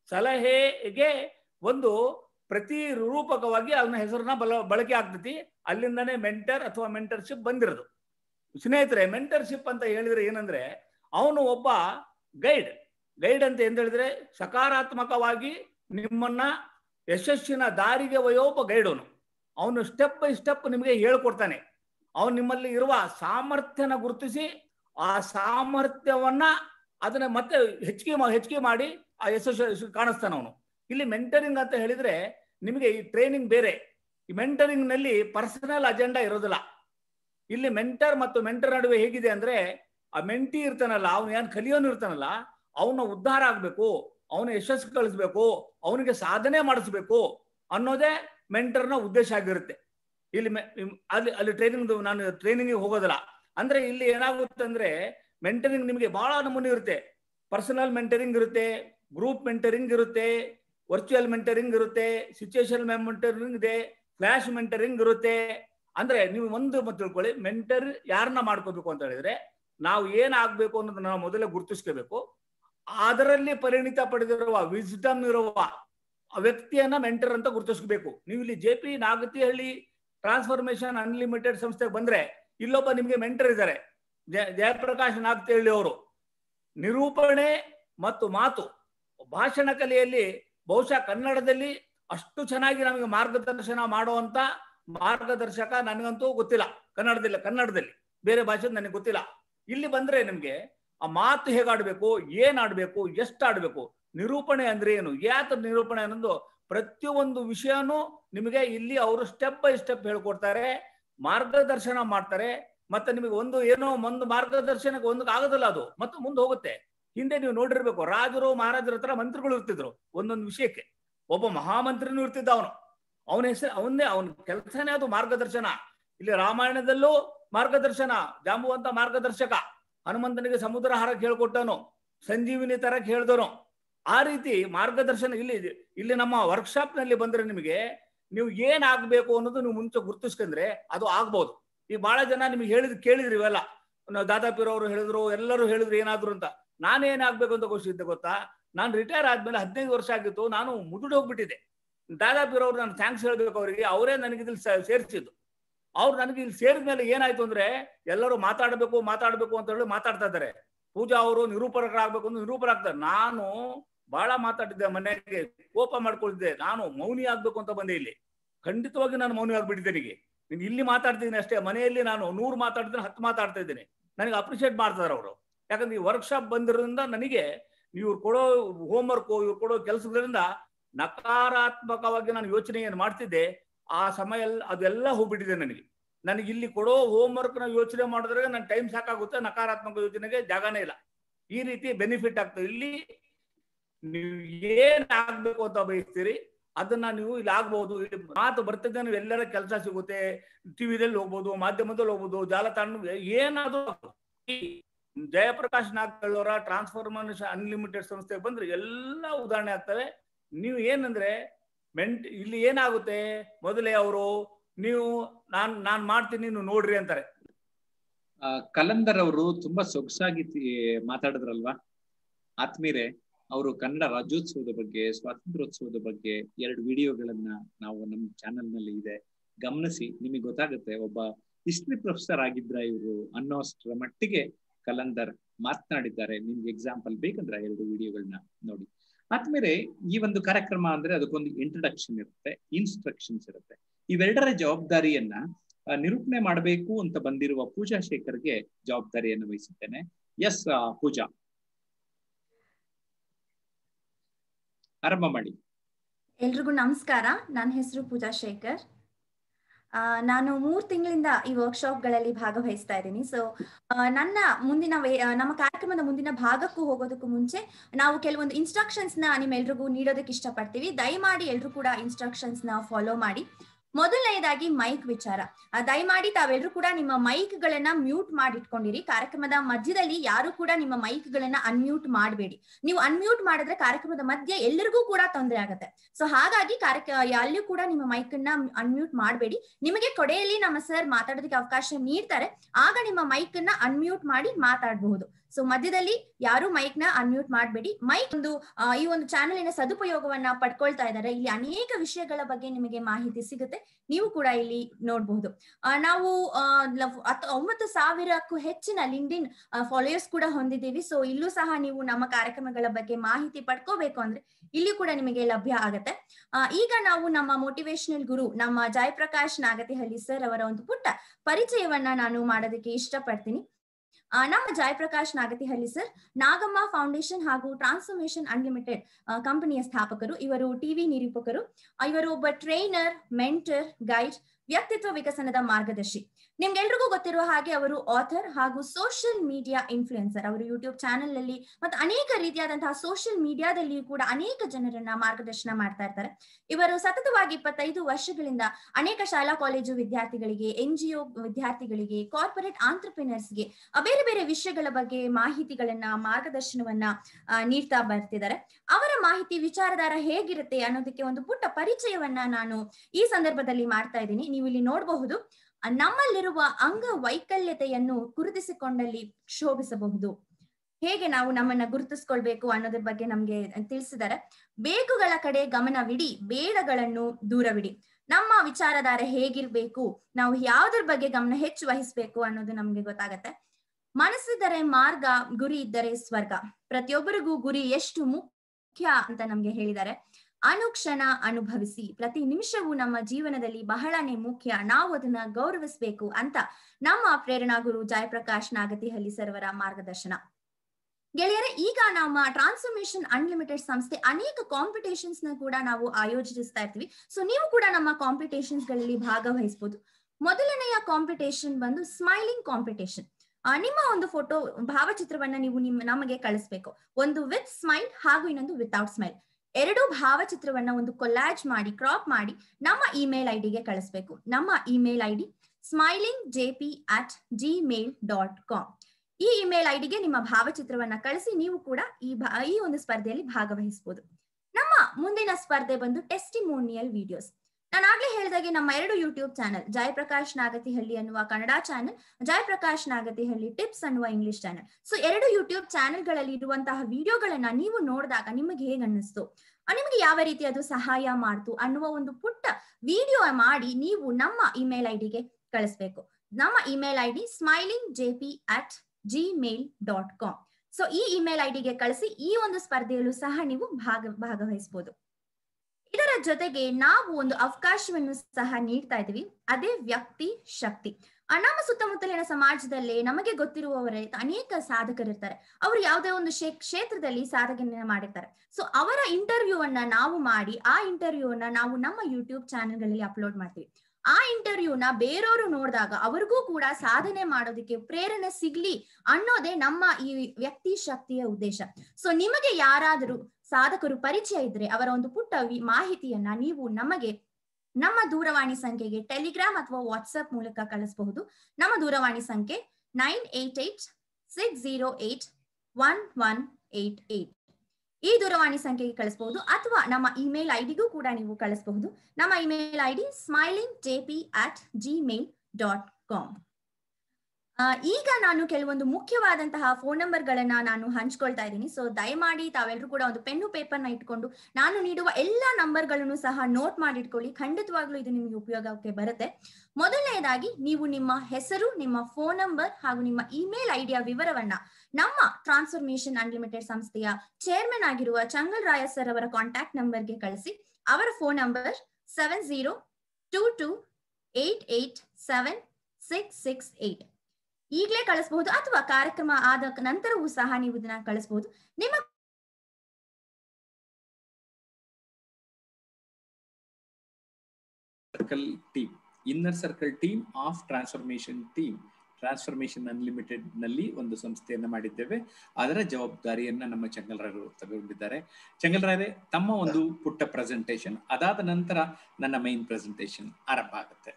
ಸಲಹೆಗೆ ಒಂದು ಪ್ರತಿ ರೂಪಕವಾಗಿ ಅವನ ಹೆಸರನ್ನ ಬಲ ಬಳಕೆ ಆಗ್ತೈತಿ. ಅಲ್ಲಿಂದಾನೇ ಮೆಂಟರ್ ಅಥವಾ ಮೆಂಟರ್ಶಿಪ್ ಬಂದಿರೋದು. ಸ್ನೇಹಿತರೆ, ಮೆಂಟರ್ಶಿಪ್ ಅಂತ ಹೇಳಿದ್ರೆ ಏನಂದ್ರೆ ಅವನು ಒಬ್ಬ ಗೈಡ್. ಗೈಡ್ ಅಂತ ಏನ್ ಹೇಳಿದ್ರೆ ಸಕಾರಾತ್ಮಕವಾಗಿ ನಿಮ್ಮನ್ನ ಯಶಸ್ಸಿನ ದಾರಿಗೆ ಒಯ್ಯೋಬ್ಬ ಗೈಡ್. ಅವನು ಅವನು ಸ್ಟೆಪ್ ಬೈ ಸ್ಟೆಪ್ ನಿಮಗೆ ಹೇಳ್ಕೊಡ್ತಾನೆ. ಅವನು ನಿಮ್ಮಲ್ಲಿ ಇರುವ ಸಾಮರ್ಥ್ಯನ ಗುರುತಿಸಿ ಆ ಸಾಮರ್ಥ್ಯವನ್ನ ಅದನ್ನ ಮತ್ತೆ ಹೆಚ್ಚಿಗೆ ಹೆಚ್ಚಿಗೆ ಮಾಡಿ ಆ ಯಶಸ್ಸು ಕಾಣಿಸ್ತಾನೆ ಅವನು. ಇಲ್ಲಿ ಮೆಂಟರಿಂಗ್ ಅಂತ ಹೇಳಿದ್ರೆ ನಿಮಗೆ ಈ ಟ್ರೈನಿಂಗ್ ಬೇರೆ. ಈ ಮೆಂಟರಿಂಗ್ ನಲ್ಲಿ ಪರ್ಸನಲ್ ಅಜೆಂಡಾ ಇರೋದಿಲ್ಲ. ಇಲ್ಲಿ ಮೆಂಟರ್ ಮತ್ತು ಮೆಂಟರ್ ನಡುವೆ ಹೇಗಿದೆ ಅಂದ್ರೆ ಆ ಮೆಂಟಿ ಇರ್ತಾನಲ್ಲ, ಅವನು ಏನ್ ಕಲಿಯೋನು ಇರ್ತಾನಲ್ಲ, ಅವನ ಉದ್ಧಾರ ಆಗ್ಬೇಕು, ಅವನ ಯಶಸ್ಸು ಕಳಿಸ್ಬೇಕು, ಅವನಿಗೆ ಸಾಧನೆ ಮಾಡಿಸ್ಬೇಕು ಅನ್ನೋದೇ ಮೆಂಟರ್ನ ಉದ್ದೇಶ ಆಗಿರುತ್ತೆ. ಇಲ್ಲಿ ಅಲ್ಲಿ ಅಲ್ಲಿ ಟ್ರೈನಿಂಗ್ ನಾನು ಟ್ರೈನಿಂಗ್ ಹೋಗೋದಿಲ್ಲ. ಅಂದ್ರೆ ಇಲ್ಲಿ ಏನಾಗುತ್ತೆ ಅಂದ್ರೆ ಮೆಂಟರಿಂಗ್ ನಿಮಗೆ ಬಹಳ ನಮೂನೆ ಇರುತ್ತೆ. ಪರ್ಸನಲ್ ಮೆಂಟರಿಂಗ್ ಇರುತ್ತೆ, ಗ್ರೂಪ್ ಮೆಂಟರಿಂಗ್ ಇರುತ್ತೆ, ವರ್ಚುವಲ್ ಮೆಂಟರಿಂಗ್ ಇರುತ್ತೆ, ಸಿಚುಯೇಷನ್ ಮೆಂಟರಿಂಗ್ ಇದೆ, ಫ್ಲಾಶ್ ಮೆಂಟರಿಂಗ್ ಇರುತ್ತೆ. ಅಂದ್ರೆ ನೀವು ಒಂದು ಮತ್ತೆ ತಿಳ್ಕೊಳ್ಳಿ, ಮೆಂಟರ್ ಯಾರನ್ನ ಮಾಡ್ಕೋಬೇಕು ಅಂತ ಹೇಳಿದ್ರೆ ನಾವು ಏನಾಗಬೇಕು ಅನ್ನೋದನ್ನ ನಾವು ಮೊದಲೇ ಗುರುತಿಸ್ಕೋಬೇಕು. ಅದರಲ್ಲಿ ಪರಿಣಿತ ಪಡೆದಿರುವ ವಿಸ್ಡಮ್ ಇರುವ ವ್ಯಕ್ತಿಯನ್ನ ಮೆಂಟರ್ ಅಂತ ಗುರುತಿಸ್ಬೇಕು. ನೀವು ಇಲ್ಲಿ J P Nagathihalli transformation unlimited ಸಂಸ್ಥೆಗೆ ಬಂದ್ರೆ ಇಲ್ಲೊಬ್ಬ ನಿಮ್ಗೆ ಮೆಂಟರ್ ಇದ್ದಾರೆ, ಜಯ ಜಯಪ್ರಕಾಶ್ ನಾಗತಿಹಳ್ಳಿ ಅವರು. ನಿರೂಪಣೆ ಮತ್ತು ಮಾತು ಭಾಷಣ ಕಲೆಯಲ್ಲಿ ಬಹುಶಃ ಕನ್ನಡದಲ್ಲಿ ಅಷ್ಟು ಚೆನ್ನಾಗಿ ನಮಗೆ ಮಾರ್ಗದರ್ಶನ ಮಾಡುವಂತ ಮಾರ್ಗದರ್ಶಕ ನನಗಂತೂ ಗೊತ್ತಿಲ್ಲ. ಕನ್ನಡದಲ್ಲಿ ಕನ್ನಡದಲ್ಲಿ ಬೇರೆ ಭಾಷೆ ನನಗೆ ಗೊತ್ತಿಲ್ಲ. ಇಲ್ಲಿ ಬಂದ್ರೆ ನಿಮ್ಗೆ ಆ ಮಾತು ಹೇಗಾಡ್ಬೇಕು, ಏನ್ ಆಡ್ಬೇಕು, ಎಷ್ಟು ಆಡ್ಬೇಕು, ನಿರೂಪಣೆ ಅಂದ್ರೆ ಏನು, ಯಾತ ನಿರೂಪಣೆ ಅನ್ನೋದು ಪ್ರತಿಯೊಂದು ವಿಷಯನೂ ನಿಮಗೆ ಇಲ್ಲಿ ಅವರು ಸ್ಟೆಪ್ ಬೈ ಸ್ಟೆಪ್ ಹೇಳ್ಕೊಡ್ತಾರೆ, ಮಾರ್ಗದರ್ಶನ ಮಾಡ್ತಾರೆ. ಮತ್ತೆ ನಿಮಗೆ ಒಂದು ಏನೋ ಒಂದು ಮಾರ್ಗದರ್ಶನಕ್ಕೆ ಒಂದು ಆಗೋದಿಲ್ಲ, ಅದು ಮತ್ತೆ ಮುಂದೆ ಹೋಗುತ್ತೆ. ಹಿಂದೆ ನೀವು ನೋಡಿರ್ಬೇಕು, ರಾಜರು ಮಹಾರಾಜರ ಹತ್ರ ಮಂತ್ರಿಗಳು ಇರ್ತಿದ್ರು ಒಂದೊಂದು ವಿಷಯಕ್ಕೆ. ಒಬ್ಬ ಮಹಾಮಂತ್ರಿನೂ ಇರ್ತಿದ್ದ. ಅವನು ಅವನ ಹೆಸರು ಅವನ್ನೇ ಅವನ ಕೆಲಸನೇ ಅದು ಮಾರ್ಗದರ್ಶನ. ಇಲ್ಲಿ ರಾಮಾಯಣದಲ್ಲೂ ಮಾರ್ಗದರ್ಶನ, ಜಾಂಬುವಂತ ಮಾರ್ಗದರ್ಶಕ. ಹನುಮಂತನಿಗೆ ಸಮುದ್ರ ಹಾರಕ್ಕೆ ಹೇಳ್ಕೊಟ್ಟನು, ಸಂಜೀವಿನಿ ತರಕ್ಕೆ ಹೇಳ್ದನು. ಆ ರೀತಿ ಮಾರ್ಗದರ್ಶನ ಇಲ್ಲಿ ಇಲ್ಲಿ ನಮ್ಮ ವರ್ಕ್ಶಾಪ್ ನಲ್ಲಿ ಬಂದ್ರೆ ನಿಮಗೆ ನೀವು ಏನ್ ಆಗ್ಬೇಕು ಅನ್ನೋದು ನೀವು ಮುಂಚೆ ಗುರುತಿಸ್ಕೊಂಡ್ರೆ ಅದು ಆಗ್ಬಹುದು. ಈ ಬಹಳ ಜನ ನಿಮ್ಗೆ ಹೇಳಿದ್ ಕೇಳಿದ್ರಿ ಇವೆಲ್ಲ, ದಾದಾಪೀರ್ ಅವರು ಹೇಳಿದ್ರು, ಎಲ್ಲರೂ ಹೇಳಿದ್ರು ಏನಾದ್ರು ಅಂತ. ನಾನೇನಾಗ್ಬೇಕು ಅಂತ ಗೊತ್ತಿದ್ದೆ ಗೊತ್ತಾ? ನಾನು ರಿಟೈರ್ ಆದ್ಮೇಲೆ ಹದಿನೈದು ವರ್ಷ ಆಗಿತ್ತು, ನಾನು ಮುದುಡಿ ಹೋಗ್ಬಿಟ್ಟಿದ್ದೆ. ದಾದಾಪೀರ್ ಅವರು ನಾನು ಥ್ಯಾಂಕ್ಸ್ ಹೇಳ್ಬೇಕು ಅವರಿಗೆ, ಅವರೇ ನನಗೆ ಇದ್ರಲ್ಲಿ ಸೇರಿಸಿದ್ದು. ಅವ್ರು ನನಗೆ ಇಲ್ಲಿ ಸೇರಿದ ಮೇಲೆ ಏನಾಯ್ತು ಅಂದ್ರೆ ಎಲ್ಲರೂ ಮಾತಾಡ್ಬೇಕು ಮಾತಾಡ್ಬೇಕು ಅಂತ ಹೇಳಿ ಮಾತಾಡ್ತಾ ಇದ್ದಾರೆ. ಪೂಜಾ ಅವರು ನಿರೂಪಕರಾಗ್ಬೇಕು ಅಂತ ನಿರೂಪರಾಗ್ತಾರೆ. ನಾನು ಬಹಳ ಮಾತಾಡಿದ್ದೆ, ಮನೆಗೆ ಕೋಪ ಮಾಡ್ಕೊಳ್ತಿದ್ದೆ, ನಾನು ಮೌನಿ ಆಗ್ಬೇಕು ಅಂತ ಬಂದೆ. ಇಲ್ಲಿ ಖಂಡಿತವಾಗಿ ನಾನು ಮೌನಿ ಆಗ್ಬಿಟ್ಟಿದ್ದೇನೆ. ನೀನು ಇಲ್ಲಿ ಮಾತಾಡ್ತಿದ್ದೀನಿ ಅಷ್ಟೇ, ಮನೆಯಲ್ಲಿ ನಾನು ನೂರು ಮಾತಾಡ್ತೀನಿ, ಹತ್ತು ಮಾತಾಡ್ತಾ ಇದ್ದೀನಿ. ನನಗೆ ಅಪ್ರಿಷಿಯೇಟ್ ಮಾಡ್ತಾರೆ ಅವರು. ಯಾಕಂದ್ರೆ ಈ ವರ್ಕ್ಶಾಪ್ ಬಂದಿರೋದ್ರಿಂದ ನನಗೆ ಇವ್ರು ಕೊಡೋ ಹೋಮ್ವರ್ಕ್, ಇವ್ರು ಕೊಡೋ ಕೆಲಸಗಳಿಂದ ನಕಾರಾತ್ಮಕವಾಗಿ ನಾನು ಯೋಚನೆ ಏನು ಮಾಡ್ತಿದ್ದೆ ಆ ಸಮಯ ಅದೆಲ್ಲ ಹೋಗ್ಬಿಟ್ಟಿದೆ ನನಗೆ. ನನಗೆ ಇಲ್ಲಿ ಕೊಡೋ ಹೋಮ್ವರ್ಕ್ ನಾವು ಯೋಚನೆ ಮಾಡಿದ್ರೆ ನನ್ನ ಟೈಮ್ ಸಾಕಾಗುತ್ತೆ, ನಕಾರಾತ್ಮಕ ಯೋಚನೆಗೆ ಜಾಗನೇ ಇಲ್ಲ. ಈ ರೀತಿ ಬೆನಿಫಿಟ್ ಆಗ್ತದೆ. ಇಲ್ಲಿ ನೀವು ಏನ್ ಆಗ್ಬೇಕು ಅಂತ ಬಯಸ್ತೀರಿ ಅದನ್ನ ನೀವು ಇಲ್ಲಿ ಆಗ್ಬಹುದು. ಇಲ್ಲಿ ಮಾತು ಬರ್ತಿದ್ದೆ, ನೀವು ಎಲ್ಲರ ಕೆಲಸ ಸಿಗುತ್ತೆ, ಟಿವಿದಲ್ಲಿ ಹೋಗ್ಬೋದು, ಮಾಧ್ಯಮದಲ್ಲಿ ಹೋಗ್ಬೋದು, ಜಾಲತಾಣ ಏನಾದ್ರು. ಜಯಪ್ರಕಾಶ್ ನಾಗರವರ ಟ್ರಾನ್ಸ್ಫಾರ್ಮೇಶನ್ ಅನ್ಲಿಮಿಟೆಡ್ ಸಂಸ್ಥೆಗೆ ಬಂದ್ರೆ ಎಲ್ಲ ಉದಾಹರಣೆ ಆಗ್ತವೆ. ನೀವು ಏನಂದ್ರೆ ಮೆಂಟ್ ಇಲ್ಲಿ ಏನಾಗುತ್ತೆ, ಮೊದಲೇ ಅವರು ನೀವು ನಾನ್ ನಾನ್ ಮಾಡ್ತೀನಿ ನೀವು ನೋಡ್ರಿ ಅಂತಾರೆ. ಕಲಂದರ್ ಅವರು ತುಂಬಾ ಸೊಗಸಾಗಿ ಮಾತಾಡಿದ್ರಲ್ವಾ ಆತ್ಮೀರೆ. ಅವರು ಕನ್ನಡ ರಾಜ್ಯೋತ್ಸವದ ಬಗ್ಗೆ, ಸ್ವಾತಂತ್ರ್ಯೋತ್ಸವದ ಬಗ್ಗೆ ಎರಡು ವಿಡಿಯೋಗಳನ್ನ ನಾವು ನಮ್ಮ ಚಾನೆಲ್ ನಲ್ಲಿ ಇದೆ, ಗಮನಿಸಿ, ನಿಮಗೆ ಗೊತ್ತಾಗುತ್ತೆ ಒಬ್ಬ ಹಿಸ್ಟ್ರಿ ಪ್ರೊಫೆಸರ್ ಆಗಿದ್ರ ಇವರು ಅನ್ನೋಷ್ಟರ ಮಟ್ಟಿಗೆ ಕಲಂದರ್ ಮಾತನಾಡಿದ್ದಾರೆ. ನಿಮ್ಗೆ ಎಕ್ಸಾಂಪಲ್ ಬೇಕಂದ್ರೆ ಎರಡು ವಿಡಿಯೋಗಳನ್ನ ನೋಡಿ. ಆದ್ಮೇಲೆ ಈ ಒಂದು ಕಾರ್ಯಕ್ರಮ ಅಂದ್ರೆ ಅದಕ್ಕೊಂದು ಇಂಟ್ರಡಕ್ಷನ್ ಇರುತ್ತೆ, ಇನ್ಸ್ಟ್ರಕ್ಷನ್ಸ್ ಇರುತ್ತೆ. ಇವೆರಡರ ಜವಾಬ್ದಾರಿಯನ್ನ ನಿರೂಪಣೆ ಮಾಡಬೇಕು ಅಂತ ಬಂದಿರುವ ಪೂಜಾ ಶೇಖರ್ಗೆ ಜವಾಬ್ದಾರಿಯನ್ನು ವಹಿಸುತ್ತೇನೆ. ಎಸ್ ಪೂಜಾ, ಆರಂಭ ಮಾಡಿ. ಎಲ್ರಿಗೂ ನಮಸ್ಕಾರ. ನನ್ನ ಹೆಸರು ಪೂಜಾ ಶೇಖರ್. ನಾನು ಮೂರು ತಿಂಗಳಿಂದ ಈ ವರ್ಕ್ಶಾಪ್ಗಳಲ್ಲಿ ಭಾಗವಹಿಸ್ತಾ ಇದ್ದೀನಿ. ಸೊ ನನ್ನ ಮುಂದಿನ ನಮ್ಮ ಕಾರ್ಯಕ್ರಮದ ಮುಂದಿನ ಭಾಗಕ್ಕೂ ಹೋಗೋದಕ್ಕೂ ಮುಂಚೆ ನಾವು ಕೆಲವೊಂದು ಇನ್ಸ್ಟ್ರಕ್ಷನ್ಸ್ ನ ನಿಮ್ಮೆಲ್ರಿಗೂ ನೀಡೋದಕ್ಕೆ ಇಷ್ಟಪಡ್ತೀವಿ. ದಯಮಾಡಿ ಎಲ್ರು ಕೂಡ ಇನ್ಸ್ಟ್ರಕ್ಷನ್ಸ್ ನ ಫಾಲೋ ಮಾಡಿ. ಮೊದಲನೆಯದಾಗಿ ಮೈಕ್ ವಿಚಾರ. ದಯಮಾಡಿ ತಾವೆಲ್ಲರೂ ಕೂಡ ನಿಮ್ಮ ಮೈಕ್ ಗಳನ್ನ ಮ್ಯೂಟ್ ಮಾಡಿಟ್ಕೊಂಡಿರಿ. ಕಾರ್ಯಕ್ರಮದ ಮಧ್ಯದಲ್ಲಿ ಯಾರು ಕೂಡ ನಿಮ್ಮ ಮೈಕ್ ಗಳನ್ನ ಅನ್ಮ್ಯೂಟ್ ಮಾಡಬೇಡಿ. ನೀವು ಅನ್ಮ್ಯೂಟ್ ಮಾಡಿದ್ರೆ ಕಾರ್ಯಕ್ರಮದ ಮಧ್ಯೆ ಎಲ್ಲರಿಗೂ ಕೂಡ ತೊಂದರೆ ಆಗುತ್ತೆ. ಸೊ ಹಾಗಾಗಿ ಕಾರ್ಯಕ್ರಮ ಅಲ್ಲಿಯೂ ಕೂಡ ನಿಮ್ಮ ಮೈಕ್ ಅನ್ನ ಅನ್ಮ್ಯೂಟ್ ಮಾಡಬೇಡಿ. ನಿಮಗೆ ಕೊನೆಯಲ್ಲಿ ನಮ್ಮ ಸರ್ ಮಾತಾಡೋದಕ್ಕೆ ಅವಕಾಶ ನೀಡ್ತಾರೆ, ಆಗ ನಿಮ್ಮ ಮೈಕ್ ಅನ್ನ ಅನ್ಮ್ಯೂಟ್ ಮಾಡಿ ಮಾತಾಡಬಹುದು. ಸೊ ಮಧ್ಯದಲ್ಲಿ ಯಾರು ಮೈಕ್ ನ ಅನ್ಮ್ಯೂಟ್ ಮಾಡಬೇಡಿ. ಮೈಕ್ ಒಂದು ಈ ಒಂದು ಚಾನೆಲಿನ ಸದುಪಯೋಗವನ್ನ ಪಡ್ಕೊಳ್ತಾ ಇದ್ದಾರೆ. ಇಲ್ಲಿ ಅನೇಕ ವಿಷಯಗಳ ಬಗ್ಗೆ ನಿಮಗೆ ಮಾಹಿತಿ ಸಿಗುತ್ತೆ, ನೀವು ಕೂಡ ಇಲ್ಲಿ ನೋಡಬಹುದು. ನಾವು ಒಂಬತ್ತು ಸಾವಿರಕ್ಕೂ ಹೆಚ್ಚಿನ ಲಿಂಕ್ಡ್ಇನ್ ಫಾಲೋಯರ್ಸ್ ಕೂಡ ಹೊಂದಿದ್ದೀವಿ. ಸೊ ಇಲ್ಲೂ ಸಹ ನೀವು ನಮ್ಮ ಕಾರ್ಯಕ್ರಮಗಳ ಬಗ್ಗೆ ಮಾಹಿತಿ ಪಡ್ಕೋಬೇಕು ಅಂದ್ರೆ ಇಲ್ಲಿ ಕೂಡ ನಿಮಗೆ ಲಭ್ಯ ಆಗತ್ತೆ. ಈಗ ನಾವು ನಮ್ಮ ಮೋಟಿವೇಶನಲ್ ಗುರು ನಮ್ಮ ಜಯಪ್ರಕಾಶ್ ನಾಗತಿಹಳ್ಳಿ ಸರ್ ಅವರ ಒಂದು ಪುಟ್ಟ ಪರಿಚಯವನ್ನ ನಾನು ಮಾಡೋದಕ್ಕೆ ಇಷ್ಟಪಡ್ತೀನಿ. ನಮ್ಮ ಜಯಪ್ರಕಾಶ್ ನಾಗತಿಹಳ್ಳಿ ಸರ್ ನಾಗಮ್ಮ ಫೌಂಡೇಶನ್ ಹಾಗೂ ಟ್ರಾನ್ಸ್ಫಾರ್ಮೇಶನ್ ಅನ್ಲಿಮಿಟೆಡ್ ಕಂಪನಿಯ ಸ್ಥಾಪಕರು. ಇವರು ಟಿವಿ ನಿರೂಪಕರು. ಇವರು ಒಬ್ಬ ಟ್ರೈನರ್, ಮೆಂಟರ್, ಗೈಡ್, ವ್ಯಕ್ತಿತ್ವ ವಿಕಸನದ ಮಾರ್ಗದರ್ಶಿ. ನಿಮ್ಗೆಲ್ರಿಗೂ ಗೊತ್ತಿರುವ ಹಾಗೆ ಅವರು ಆಥರ್ ಹಾಗೂ ಸೋಷಿಯಲ್ ಮೀಡಿಯಾ ಇನ್ಫ್ಲುಯೆನ್ಸರ್. ಅವರು ಯೂಟ್ಯೂಬ್ ಚಾನೆಲ್ ನಲ್ಲಿ ಮತ್ತು ಅನೇಕ ರೀತಿಯಾದಂತಹ ಸೋಷಿಯಲ್ ಮೀಡಿಯಾದಲ್ಲಿಯೂ ಕೂಡ ಅನೇಕ ಜನರನ್ನ ಮಾರ್ಗದರ್ಶನ ಮಾಡ್ತಾ ಇರ್ತಾರೆ. ಇವರು ಸತತವಾಗಿ ಇಪ್ಪತ್ತೈದು ವರ್ಷಗಳಿಂದ ಅನೇಕ ಶಾಲಾ ಕಾಲೇಜು ವಿದ್ಯಾರ್ಥಿಗಳಿಗೆ, ಎನ್ ಜಿ ಒ ವಿದ್ಯಾರ್ಥಿಗಳಿಗೆ, ಕಾರ್ಪೊರೇಟ್ ಆಂಟ್ರಪ್ರಿನರ್ಸ್ಗೆ ಬೇರೆ ಬೇರೆ ವಿಷಯಗಳ ಬಗ್ಗೆ ಮಾಹಿತಿಗಳನ್ನ, ಮಾರ್ಗದರ್ಶನವನ್ನ ನೀಡ್ತಾ ಬರ್ತಿದ್ದಾರೆ. ಅವರ ಮಾಹಿತಿ ವಿಚಾರಧಾರ ಹೇಗಿರುತ್ತೆ ಅನ್ನೋದಕ್ಕೆ ಒಂದು ಪುಟ್ಟ ಪರಿಚಯವನ್ನ ನಾನು ಈ ಸಂದರ್ಭದಲ್ಲಿ ಮಾಡ್ತಾ ಇದ್ದೀನಿ. ನೀವು ಇಲ್ಲಿ ನೋಡಬಹುದು, ನಮ್ಮಲ್ಲಿರುವ ಅಂಗವೈಕಲ್ಯತೆಯನ್ನು ಗುರುತಿಸಿಕೊಂಡಲ್ಲಿ ಶೋಭಿಸಬಹುದು. ಹೇಗೆ ನಾವು ನಮ್ಮನ್ನ ಗುರುತಿಸ್ಕೊಳ್ಬೇಕು ಅನ್ನೋದ್ರ ಬಗ್ಗೆ ನಮ್ಗೆ ತಿಳಿಸಿದ್ದಾರೆ. ಬೇಕುಗಳ ಕಡೆ ಗಮನವಿಡಿ, ಬೇಡಗಳನ್ನು ದೂರವಿಡಿ. ನಮ್ಮ ವಿಚಾರಧಾರೆ ಹೇಗಿರ್ಬೇಕು, ನಾವು ಯಾವ್ದ್ರ ಬಗ್ಗೆ ಗಮನ ಹೆಚ್ಚು ವಹಿಸ್ಬೇಕು ಅನ್ನೋದು ನಮ್ಗೆ ಗೊತ್ತಾಗತ್ತೆ. ಮನಸ್ಸಿದ್ದರೆ ಮಾರ್ಗ, ಗುರಿ ಇದ್ದರೆ ಸ್ವರ್ಗ. ಪ್ರತಿಯೊಬ್ಬರಿಗೂ ಗುರಿ ಎಷ್ಟು ಮುಖ್ಯ ಅಂತ ನಮ್ಗೆ ಹೇಳಿದ್ದಾರೆ. ಅನುಕ್ಷಣ ಅನುಭವಿಸಿ, ಪ್ರತಿ ನಿಮಿಷವೂ ನಮ್ಮ ಜೀವನದಲ್ಲಿ ಬಹಳನೇ ಮುಖ್ಯ, ನಾವು ಅದನ್ನ ಗೌರವಿಸಬೇಕು ಅಂತ ನಮ್ಮ ಪ್ರೇರಣಾ ಗುರು ಜಯಪ್ರಕಾಶ್ ನಾಗತಿಹಳ್ಳಿ ಸರ್ ಅವರ ಮಾರ್ಗದರ್ಶನ. ಗೆಳೆಯರೆ, ಈಗ ನಮ್ಮ ಟ್ರಾನ್ಸ್ಫಾರ್ಮೇಶನ್ ಅನ್ಲಿಮಿಟೆಡ್ ಸಂಸ್ಥೆ ಅನೇಕ ಕಾಂಪಿಟೇಷನ್ಸ್ ನ ಕೂಡ ನಾವು ಆಯೋಜಿಸ್ತಾ ಇರ್ತೀವಿ. ಸೊ ನೀವು ಕೂಡ ನಮ್ಮ ಕಾಂಪಿಟೇಷನ್ಸ್ ಗಳಲ್ಲಿ ಭಾಗವಹಿಸಬಹುದು. ಮೊದಲನೆಯ ಕಾಂಪಿಟೇಷನ್ ಬಂದು ಸ್ಮೈಲಿಂಗ್ ಕಾಂಪಿಟೇಷನ್. ನಿಮ್ಮ ಒಂದು ಫೋಟೋ ಭಾವಚಿತ್ರವನ್ನ ನೀವು ನಿಮ್ಮ ನಮಗೆ ಕಳಿಸ್ಬೇಕು. ಒಂದು ವಿತ್ ಸ್ಮೈಲ್ ಹಾಗೂ ಇನ್ನೊಂದು ವಿತೌಟ್ ಸ್ಮೈಲ್. ಎರಡು ಭಾವಚಿತ್ರವನ್ನ ಒಂದು ಕೊಲ್ಯಾಜ್ ಮಾಡಿ ಕ್ರಾಪ್ ಮಾಡಿ ನಮ್ಮ ಇಮೇಲ್ ಐಡಿಗೆ ಕಳಿಸ್ಬೇಕು. ನಮ್ಮ email ID smiling J P at Gmail dot com. ಈ ಇಮೇಲ್ ಐಡಿಗೆ ನಿಮ್ಮ ಭಾವಚಿತ್ರವನ್ನ ಕಳಿಸಿ ನೀವು ಕೂಡ ಈ ಈ ಒಂದು ಸ್ಪರ್ಧೆಯಲ್ಲಿ ಭಾಗವಹಿಸಬಹುದು. ನಮ್ಮ ಮುಂದಿನ ಸ್ಪರ್ಧೆ ಬಂದು ಟೆಸ್ಟಿಮೋನಿಯಲ್ ವಿಡಿಯೋಸ್. ನಾನು ಆಗ್ಲೇ ಹೇಳಿದಾಗೆ ನಮ್ಮ ಎರಡು ಯೂಟ್ಯೂಬ್ ಚಾನಲ್, ಜಯಪ್ರಕಾಶ್ ನಾಗತಿಹಳ್ಳಿ ಅನ್ನುವ ಕನ್ನಡ ಚಾನಲ್, ಜಯಪ್ರಕಾಶ್ ನಾಗತಿಹಳ್ಳಿ ಟಿಪ್ಸ್ ಅನ್ನುವ ಇಂಗ್ಲಿಷ್ ಚಾನಲ್. ಸೊ ಎರಡು ಯೂಟ್ಯೂಬ್ ಚಾನೆಲ್ಗಳಲ್ಲಿ ಇರುವಂತಹ ವಿಡಿಯೋಗಳನ್ನ ನೀವು ನೋಡಿದಾಗ ನಿಮಗೆ ಹೇಗೆ ಅನ್ನಿಸ್ತು, ನಿಮಗೆ ಯಾವ ರೀತಿ ಅದು ಸಹಾಯ ಮಾಡ್ತು ಅನ್ನುವ ಒಂದು ಪುಟ್ಟ ವಿಡಿಯೋ ಮಾಡಿ ನೀವು ನಮ್ಮ ಇಮೇಲ್ ಐಡಿಗೆ ಕಳಿಸ್ಬೇಕು. ನಮ್ಮ email ID smiling J P at Gmail dot com. So ಈ ಇಮೇಲ್ ಐಡಿಗೆ ಕಳಿಸಿ ಈ ಒಂದು ಸ್ಪರ್ಧೆಯಲ್ಲೂ ಸಹ ನೀವು ಭಾಗ ಭಾಗವಹಿಸಬಹುದು. ಇದರ ಜೊತೆಗೆ ನಾವು ಒಂದು ಅವಕಾಶವನ್ನು ಸಹ ನೀಡ್ತಾ ಇದ್ದೀವಿ, ಅದೇ ವ್ಯಕ್ತಿ ಶಕ್ತಿ. ನಮ್ಮ ಸುತ್ತಮುತ್ತಲಿನ ಸಮಾಜದಲ್ಲಿ ನಮಗೆ ಗೊತ್ತಿರುವವರೇ ಅನೇಕ ಸಾಧಕರಿರ್ತಾರೆ. ಅವರು ಯಾವುದೇ ಒಂದು ಕ್ಷೇತ್ರದಲ್ಲಿ ಸಾಧನೆ ಮಾಡಿರ್ತಾರೆ. ಸೊ ಅವರ ಇಂಟರ್ವ್ಯೂ ಅನ್ನ ನಾವು ಮಾಡಿ ಆ ಇಂಟರ್ವ್ಯೂನ ನಾವು ನಮ್ಮ ಯೂಟ್ಯೂಬ್ ಚಾನೆಲ್ಗಳಲ್ಲಿ ಅಪ್ಲೋಡ್ ಮಾಡ್ತೀವಿ. ಆ ಇಂಟರ್ವ್ಯೂನ ಬೇರೆಯವರು ನೋಡಿದಾಗ ಅವರಿಗೂ ಕೂಡ ಸಾಧನೆ ಮಾಡೋದಕ್ಕೆ ಪ್ರೇರಣೆ ಸಿಗ್ಲಿ ಅನ್ನೋದೇ ನಮ್ಮ ಈ ವ್ಯಕ್ತಿ ಶಕ್ತಿಯ ಉದ್ದೇಶ. ಸೊ ನಿಮಗೆ ಯಾರಾದರೂ ಸಾಧಕರು ಪರಿಚಯ ಇದ್ರೆ ಅವರ ಒಂದು ಪುಟ್ಟ ಮಾಹಿತಿಯನ್ನ ನೀವು ನಮಗೆ ನಮ್ಮ ದೂರವಾಣಿ ಸಂಖ್ಯೆಗೆ ಟೆಲಿಗ್ರಾಮ್ ಅಥವಾ ವಾಟ್ಸ್ಆಪ್ ಮೂಲಕ ಕಳಿಸಬಹುದು. ನಮ್ಮ ದೂರವಾಣಿ ಸಂಖ್ಯೆ nine eight eight six zero eight one one eight eight. ಈ ದೂರವಾಣಿ ಸಂಖ್ಯೆಗೆ ಕಳಿಸಬಹುದು ಅಥವಾ ನಮ್ಮ ಇಮೇಲ್ ಐಡಿಗೂ ಕೂಡ ನೀವು ಕಳಿಸಬಹುದು. ನಮ್ಮ email ID smiling J P at Gmail dot com. ಈಗ ನಾನು ಕೆಲವೊಂದು ಮುಖ್ಯವಾದಂತಹ ಫೋನ್ ನಂಬರ್ ಗಳನ್ನ ನಾನು ಹಂಚ್ಕೊಳ್ತಾ ಇದ್ದೀನಿ. ಸೊ ದಯಮಾಡಿ ತಾವೆಲ್ಲರೂ ಕೂಡ ಒಂದು ಪೆನ್ನು ಪೇಪರ್ ನ ಇಟ್ಕೊಂಡು ನಾನು ನೀಡುವ ಎಲ್ಲಾ ನಂಬರ್ ಗಳನ್ನು ಸಹ ನೋಟ್ ಮಾಡಿಟ್ಕೊಳ್ಳಿ. ಖಂಡಿತವಾಗ್ಲೂ ಇದು ನಿಮಗೆ ಉಪಯೋಗಕ್ಕೆ ಬರುತ್ತೆ. ಮೊದಲನೇದಾಗಿ ನೀವು ನಿಮ್ಮ ಹೆಸರು, ನಿಮ್ಮ ಫೋನ್ ನಂಬರ್ ಹಾಗೂ ನಿಮ್ಮ ಇಮೇಲ್ ಐಡಿಯ ವಿವರವನ್ನ ನಮ್ಮ ಟ್ರಾನ್ಸ್ಫಾರ್ಮೇಶನ್ ಅನ್ಲಿಮಿಟೆಡ್ ಸಂಸ್ಥೆಯ ಚೇರ್ಮನ್ ಆಗಿರುವ ಚಂಗಲ್ ರಾಯ ಸರ್ ಅವರ ಕಾಂಟ್ಯಾಕ್ಟ್ ನಂಬರ್ಗೆ ಕಳಿಸಿ. ಅವರ phone number seven zero two two eight eight seven six six eight. ಈಗಲೇ ಕಳಿಸಬಹುದು ಅಥವಾ ಕಾರ್ಯಕ್ರಮ ಆದ ನಂತರವೂ ಸಹ ನೀವು ಇದನ್ನ ಕಳಿಸಬಹುದು. ನಿಮ್ಮ circle team, inner circle team of transformation team transformation unlimited ನಲ್ಲಿ ಒಂದು ಸಂಸ್ಥೆಯನ್ನ ಮಾಡಿದ್ದೇವೆ. ಅದರ ಜವಾಬ್ದಾರಿಯನ್ನ ನಮ್ಮ ಚೆಂಗಲ್ರಾಯರು ತಗೊಂಡಿದ್ದಾರೆ. ಚೆಂಗಲ್ರಾಯರೇ, ತಮ್ಮ ಒಂದು ಪುಟ್ಟ ಪ್ರೆಸೆಂಟೇಶನ್, ಅದಾದ ನಂತರ ನನ್ನ ಮೈನ್ ಪ್ರೆಸೆಂಟೇಶನ್ ಆರಂಭ ಆಗುತ್ತೆ.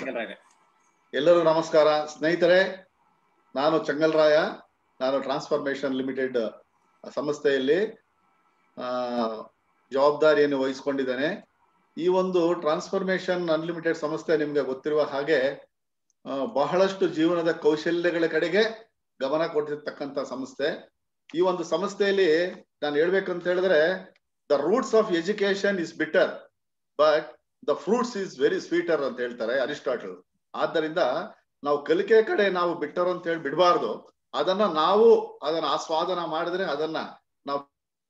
ಎಲ್ಲರೂ ನಮಸ್ಕಾರ ಸ್ನೇಹಿತರೆ, ನಾನು ಚೆಂಗಲ್ರಾಯ. ನಾನು ಟ್ರಾನ್ಸ್ಫಾರ್ಮೇಶನ್ ಲಿಮಿಟೆಡ್ ಸಂಸ್ಥೆಯಲ್ಲಿ ಆ ಜವಾಬ್ದಾರಿಯನ್ನು ವಹಿಸಿಕೊಂಡಿದ್ದೇನೆ. ಈ ಒಂದು ಟ್ರಾನ್ಸ್ಫಾರ್ಮೇಶನ್ ಅನ್ಲಿಮಿಟೆಡ್ ಸಂಸ್ಥೆ ನಿಮ್ಗೆ ಗೊತ್ತಿರುವ ಹಾಗೆ ಬಹಳಷ್ಟು ಜೀವನದ ಕೌಶಲ್ಯಗಳ ಕಡೆಗೆ ಗಮನ ಕೊಟ್ಟಿರ್ತಕ್ಕಂಥ ಸಂಸ್ಥೆ. ಈ ಒಂದು ಸಂಸ್ಥೆಯಲ್ಲಿ ನಾನು ಹೇಳ್ಬೇಕಂತ ಹೇಳಿದ್ರೆ, the roots of education is bitter but the fruits is very sweeter ಅಂತ ಹೇಳ್ತಾರೆ ಅರಿಸ್ಟಾಟಲ್. ಆದ್ದರಿಂದ ನಾವು ಕಲಿಕೆ ಕಡೆ ನಾವು ಬಿಟ್ಟರು ಅಂತ ಹೇಳಿ ಬಿಡಬಾರ್ದು. ಅದನ್ನ ನಾವು ಅದನ್ನ ಆಸ್ವಾದನ ಮಾಡಿದ್ರೆ ಅದನ್ನ ನಾವು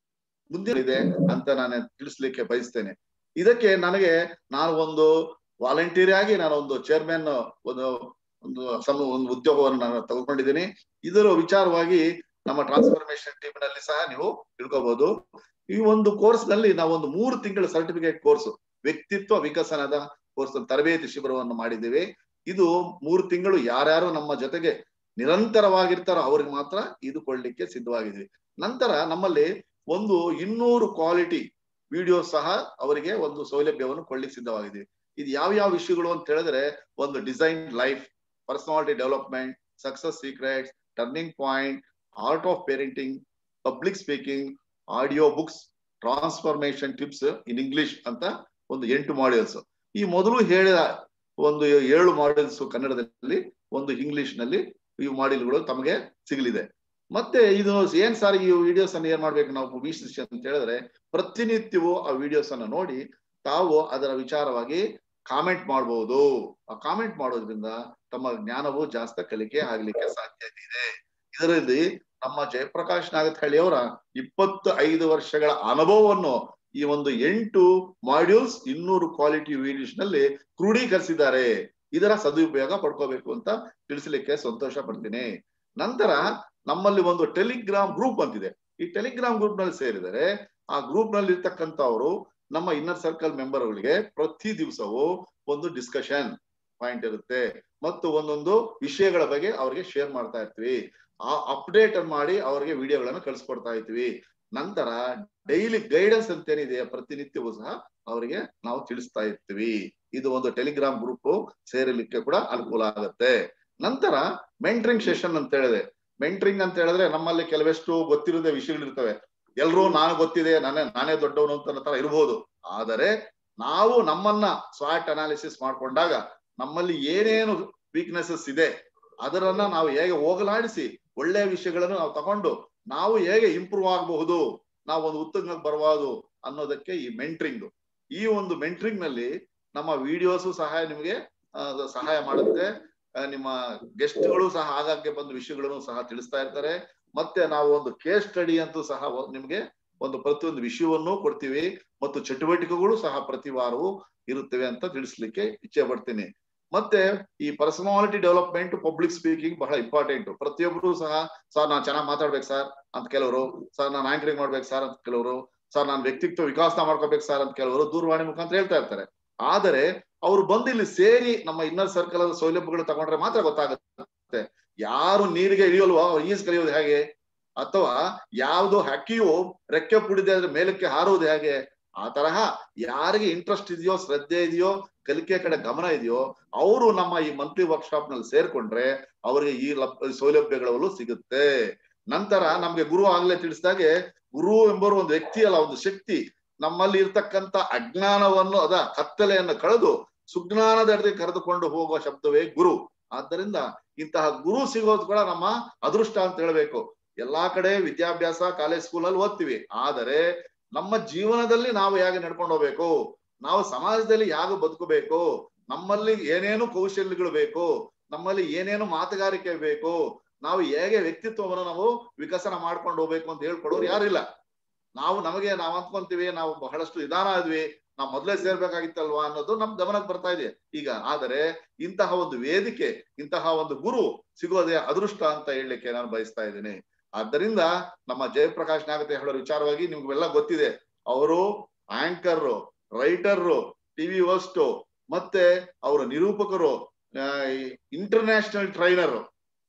ಮುಂದಿದೆ ಅಂತ ನಾನು ತಿಳಿಸ್ಲಿಕ್ಕೆ ಬಯಸ್ತೇನೆ. ಇದಕ್ಕೆ ನನಗೆ ನಾನು ಒಂದು ವಾಲಂಟಿಯರ್ ಆಗಿ ನಾನು ಒಂದು ಚೇರ್ಮನ್ ಒಂದು ಒಂದು ಸಮ ಒಂದು ಉದ್ಯೋಗವನ್ನು ನಾನು ತೆಗೆದುಕೊಂಡಿದ್ದೀನಿ. ಇದರ ವಿಚಾರವಾಗಿ ನಮ್ಮ ಟ್ರಾನ್ಸ್ಫಾರ್ಮೇಶನ್ ಟೀಮ್ ನಲ್ಲಿ ಸಹ ನೀವು ತಿಳ್ಕೋಬಹುದು. ಈ ಒಂದು ಕೋರ್ಸ್ ನಲ್ಲಿ ನಾವು ಒಂದು ಮೂರು ತಿಂಗಳ ಸರ್ಟಿಫಿಕೇಟ್ ಕೋರ್ಸ್, ವ್ಯಕ್ತಿತ್ವ ವಿಕಸನದ ಕೋರ್ಸ್ ತರಬೇತಿ ಶಿಬಿರವನ್ನು ಮಾಡಿದ್ದೇವೆ. ಇದು ಮೂರು ತಿಂಗಳು ಯಾರ್ಯಾರು ನಮ್ಮ ಜೊತೆಗೆ ನಿರಂತರವಾಗಿರ್ತಾರೋ ಅವ್ರಿಗೆ ಮಾತ್ರ ಇದು ಕೊಡ್ಲಿಕ್ಕೆ ಸಿದ್ಧವಾಗಿದ್ವಿ. ನಂತರ ನಮ್ಮಲ್ಲಿ ಒಂದು ಇನ್ನೂರು ಕ್ವಾಲಿಟಿ ವಿಡಿಯೋ ಸಹ ಅವರಿಗೆ ಒಂದು ಸೌಲಭ್ಯವನ್ನು ಕೊಡ್ಲಿಕ್ಕೆ ಸಿದ್ಧವಾಗಿದ್ವಿ. ಇದು ಯಾವ ಯಾವ ವಿಷಯಗಳು ಅಂತ ಹೇಳಿದ್ರೆ, ಒಂದು design life, personality development, success secrets, turning point, art of parenting, public speaking, audio books, transformation tips in English ಅಂತ ಒಂದು ಎಂಟು ಮಾಡ್ಯೂಲ್ಸ್. ಈ ಮೊದಲು ಹೇಳಿದ ಒಂದು ಏಳು ಮಾಡ್ಯೂಲ್ಸ್ ಕನ್ನಡದಲ್ಲಿ, ಒಂದು ಇಂಗ್ಲಿಷ್ ನಲ್ಲಿ ಈ ಮಾಡ್ಯೂಲ್ಗಳು ತಮಗೆ ಸಿಗಲಿದೆ. ಮತ್ತೆ ಇದು ಏನ್ ಸಾರ್ ಈ ವಿಡಿಯೋಸ್ ಅನ್ನು ಏನ್ ಮಾಡ್ಬೇಕು ನಾವು ವೀಕ್ಷಿಸಿ ಅಂತ ಹೇಳಿದ್ರೆ, ಪ್ರತಿನಿತ್ಯವೂ ಆ ವಿಡಿಯೋಸ್ ಅನ್ನ ನೋಡಿ ತಾವು ಅದರ ವಿಚಾರವಾಗಿ ಕಾಮೆಂಟ್ ಮಾಡಬಹುದು. ಆ ಕಾಮೆಂಟ್ ಮಾಡೋದ್ರಿಂದ ತಮ್ಮ ಜ್ಞಾನವು ಜಾಸ್ತಿ ಕಲಿಕೆ ಆಗ್ಲಿಕ್ಕೆ ಸಾಧ್ಯತೆ ಇದೆ. ಇದರಲ್ಲಿ ನಮ್ಮ ಜಯಪ್ರಕಾಶ್ ನಾಗತಹಳ್ಳಿ ಅವರ ಇಪ್ಪತ್ತು ಐದು ವರ್ಷಗಳ ಅನುಭವವನ್ನು ಈ ಒಂದು ಎಂಟು ಮಾಡ್ಯೂಲ್ಸ್ ಇನ್ನೂರು ಕ್ವಾಲಿಟಿ ವಿಡಿಯೋಸ್ ನಲ್ಲಿ ಕ್ರೋಢೀಕರಿಸಿದ್ದಾರೆ. ಇದರ ಸದುಪಯೋಗ ಪಡ್ಕೋಬೇಕು ಅಂತ ತಿಳಿಸ್ಲಿಕ್ಕೆ ಸಂತೋಷ ಪಡ್ತೀನಿ. ನಂತರ ನಮ್ಮಲ್ಲಿ ಒಂದು ಟೆಲಿಗ್ರಾಮ್ ಗ್ರೂಪ್ ಅಂತಿದೆ. ಈ ಟೆಲಿಗ್ರಾಮ್ ಗ್ರೂಪ್ ನಲ್ಲಿ ಸೇರಿದರೆ ಆ ಗ್ರೂಪ್ ನಲ್ಲಿ ಇರ್ತಕ್ಕಂಥವ್ರು ನಮ್ಮ ಇನ್ನರ್ ಸರ್ಕಲ್ ಮೆಂಬರ್ಗಳಿಗೆ ಪ್ರತಿ ದಿವಸವೂ ಒಂದು ಡಿಸ್ಕಷನ್ ಪಾಯಿಂಟ್ ಇರುತ್ತೆ ಮತ್ತು ಒಂದೊಂದು ವಿಷಯಗಳ ಬಗ್ಗೆ ಅವ್ರಿಗೆ ಶೇರ್ ಮಾಡ್ತಾ ಇರ್ತೀವಿ. ಆ ಅಪ್ಡೇಟ್ ಅನ್ನು ಮಾಡಿ ಅವರಿಗೆ ವಿಡಿಯೋಗಳನ್ನು ಕಳಿಸ್ಕೊಡ್ತಾ ಇರ್ತೀವಿ. ನಂತರ ಡೈಲಿ ಗೈಡೆನ್ಸ್ ಅಂತೇನಿದೆ ಪ್ರತಿನಿತ್ಯವೂ ಸಹ ಅವರಿಗೆ ನಾವು ತಿಳಿಸ್ತಾ ಇರ್ತೀವಿ. ಇದು ಒಂದು ಟೆಲಿಗ್ರಾಮ್ ಗ್ರೂಪ್ ಸೇರಲಿಕ್ಕೆ ಕೂಡ ಅನುಕೂಲ ಆಗುತ್ತೆ. ನಂತರ ಮೆಂಟರಿಂಗ್ ಸೆಷನ್ ಅಂತ ಹೇಳಿದೆ. ಮೆಂಟರಿಂಗ್ ಅಂತ ಹೇಳಿದ್ರೆ ನಮ್ಮಲ್ಲಿ ಕೆಲವೆಷ್ಟು ಗೊತ್ತಿರೋದೇ ವಿಷಯಗಳಿರ್ತವೆ. ಎಲ್ರೂ ನಾನು ಗೊತ್ತಿದೆ, ನಾನೇ ನಾನೇ ದೊಡ್ಡವನು ಅಂತ ತರ ಇರ್ಬೋದು. ಆದರೆ ನಾವು ನಮ್ಮನ್ನ ಸ್ವಾಟ್ ಅನಾಲಿಸಿಸ್ ಮಾಡ್ಕೊಂಡಾಗ ನಮ್ಮಲ್ಲಿ ಏನೇನು ವೀಕ್ನೆಸಸ್ ಇದೆ ಅದರನ್ನ ನಾವು ಹೇಗೆ ಹೋಗಲಾಡಿಸಿ ಒಳ್ಳೆಯ ವಿಷಯಗಳನ್ನು ನಾವು ತಗೊಂಡು ನಾವು ಹೇಗೆ ಇಂಪ್ರೂವ್ ಆಗಬಹುದು, ನಾವು ಒಂದು ಉತ್ತುಂಗಕ್ಕೆ ಬರಬಹುದು ಅನ್ನೋದಕ್ಕೆ ಈ ಮೆಂಟರಿಂಗ್. ಈ ಒಂದು ಮೆಂಟರಿಂಗ್ ನಲ್ಲಿ ನಮ್ಮ ವಿಡಿಯೋಸು ಸಹ ನಿಮಗೆ ಸಹಾಯ ಮಾಡುತ್ತೆ. ನಿಮ್ಮ ಗೆಸ್ಟ್ಗಳು ಸಹ ಆಗಾಗ್ಗೆ ಬಂದು ವಿಷಯಗಳನ್ನು ಸಹ ತಿಳಿಸ್ತಾ ಇರ್ತಾರೆ. ಮತ್ತೆ ನಾವು ಒಂದು ಕೇಸ್ ಸ್ಟಡಿ ಅಂತೂ ಸಹ ನಿಮ್ಗೆ ಒಂದು ಪ್ರತಿಯೊಂದು ವಿಷಯವನ್ನು ಕೊಡ್ತೀವಿ ಮತ್ತು ಚಟುವಟಿಕೆಗಳು ಸಹ ಪ್ರತಿ ವಾರವೂ ಇರುತ್ತವೆ ಅಂತ ತಿಳಿಸ್ಲಿಕ್ಕೆ ಇಚ್ಛೆ ಪಡ್ತೀನಿ. ಮತ್ತೆ ಈ ಪರ್ಸನಾಲಿಟಿ ಡೆವಲಪ್ಮೆಂಟ್, ಪಬ್ಲಿಕ್ ಸ್ಪೀಕಿಂಗ್ ಬಹಳ ಇಂಪಾರ್ಟೆಂಟ್. ಪ್ರತಿಯೊಬ್ಬರು ಸಹ ಸರ್ ನಾನು ಚೆನ್ನಾಗಿ ಮಾತಾಡ್ಬೇಕು ಸರ್ ಅಂತ ಕೆಲವರು, ಸರ್ ನಾನು ಆಂಕರಿಂಗ್ ಮಾಡ್ಬೇಕು ಸರ್ ಅಂತ ಕೆಲವರು, ಸರ್ ನಾನು ವ್ಯಕ್ತಿತ್ವ ವಿಕಾಸ ಮಾಡ್ಕೋಬೇಕು ಸರ್ ಅಂತ ಕೆಲವರು ದೂರವಾಣಿ ಮುಖಾಂತರ ಹೇಳ್ತಾ ಇರ್ತಾರೆ. ಆದರೆ ಅವರು ಬಂದು ಇಲ್ಲಿ ಸೇರಿ ನಮ್ಮ ಇನ್ನರ್ ಸರ್ಕಲ್ ಸೌಲಭ್ಯಗಳು ತಗೊಂಡ್ರೆ ಮಾತ್ರ ಗೊತ್ತಾಗುತ್ತೆ. ಯಾರು ನೀರಿಗೆ ಇಳಿಯಲ್ವೋ ಈಜ್ ಕಲಿಯೋದು ಹೇಗೆ, ಅಥವಾ ಯಾವ್ದು ಹಕ್ಕಿಯು ರೆಕ್ಕೆ ಪುಡಿದೆ ಅದ್ರ ಮೇಲಕ್ಕೆ ಹಾರುವುದು ಹೇಗೆ, ಆ ತರಹ ಯಾರಿಗೆ ಇಂಟ್ರೆಸ್ಟ್ ಇದೆಯೋ, ಶ್ರದ್ಧೆ ಇದೆಯೋ, ಕಲಿಕೆ ಕಡೆ ಗಮನ ಇದೆಯೋ ಅವರು ನಮ್ಮ ಈ ಮಂತ್ಲಿ ವರ್ಕ್ಶಾಪ್ ನಲ್ಲಿ ಸೇರ್ಕೊಂಡ್ರೆ ಅವರಿಗೆ ಈ ಸೌಲಭ್ಯಗಳು ಸಿಗುತ್ತೆ. ನಂತರ ನಮ್ಗೆ ಗುರು ಆಗ್ಲೇ ತಿಳಿಸಿದಾಗೆ, ಗುರು ಎಂಬರು ಒಂದು ವ್ಯಕ್ತಿ ಅಲ್ಲ, ಒಂದು ಶಕ್ತಿ. ನಮ್ಮಲ್ಲಿ ಇರ್ತಕ್ಕಂಥ ಅಜ್ಞಾನವನ್ನು ಅದ ಕತ್ತಲೆಯನ್ನು ಕಳೆದು ಸುಜ್ಞಾನದೆಡೆಗೆ ಕರೆದುಕೊಂಡು ಹೋಗುವ ಶಬ್ದವೇ ಗುರು. ಆದ್ದರಿಂದ ಇಂತಹ ಗುರು ಸಿಗೋದು ಕೂಡ ನಮ್ಮ ಅದೃಷ್ಟ ಅಂತ ಹೇಳ್ಬೇಕು. ಎಲ್ಲಾ ಕಡೆ ವಿದ್ಯಾಭ್ಯಾಸ ಕಾಲೇಜ್ ಸ್ಕೂಲಲ್ಲಿ ಓದ್ತೀವಿ, ಆದರೆ ನಮ್ಮ ಜೀವನದಲ್ಲಿ ನಾವು ಹೇಗೆ ನಡ್ಕೊಂಡು ಹೋಗ್ಬೇಕು, ನಾವು ಸಮಾಜದಲ್ಲಿ ಹೇಗೆ ಬದುಕಬೇಕು, ನಮ್ಮಲ್ಲಿ ಏನೇನು ಕೌಶಲ್ಯಗಳು ಬೇಕು, ನಮ್ಮಲ್ಲಿ ಏನೇನು ಮಾತುಗಾರಿಕೆ ಬೇಕು, ನಾವು ಹೇಗೆ ವ್ಯಕ್ತಿತ್ವವನ್ನು ನಾವು ವಿಕಸನ ಮಾಡ್ಕೊಂಡು ಹೋಗ್ಬೇಕು ಅಂತ ಹೇಳ್ಕೊಡೋರು ಯಾರಿಲ್ಲ. ನಾವು ನಮಗೆ ನಾವು ಅಂದ್ಕೊಂತೀವಿ ನಾವು ಬಹಳಷ್ಟು ನಿಧಾನ ಆದ್ವಿ, ನಾವು ಮೊದಲೇ ಸೇರ್ಬೇಕಾಗಿತ್ತಲ್ವಾ ಅನ್ನೋದು ನಮ್ ಗಮನಕ್ಕೆ ಬರ್ತಾ ಇದೆ ಈಗ. ಆದರೆ ಇಂತಹ ಒಂದು ವೇದಿಕೆ, ಇಂತಹ ಒಂದು ಗುರು ಸಿಗೋದೇ ಅದೃಷ್ಟ ಅಂತ ಹೇಳಲಿಕ್ಕೆ ನಾನು ಬಯಸ್ತಾ ಇದ್ದೀನಿ. ಆದ್ದರಿಂದ ನಮ್ಮ ಜಯಪ್ರಕಾಶ್ ನಾಗತೆ ಹೇಳೋ ವಿಚಾರವಾಗಿ ನಿಮ್ಗೆಲ್ಲ ಗೊತ್ತಿದೆ. ಅವರು ಆಂಕರ್, ರೈಟರ್, ಟಿವಿ ಹೋಸ್ಟ್, ಮತ್ತೆ ಅವರ ನಿರೂಪಕರು, ಇಂಟರ್ನ್ಯಾಷನಲ್ ಟ್ರೈನರ್,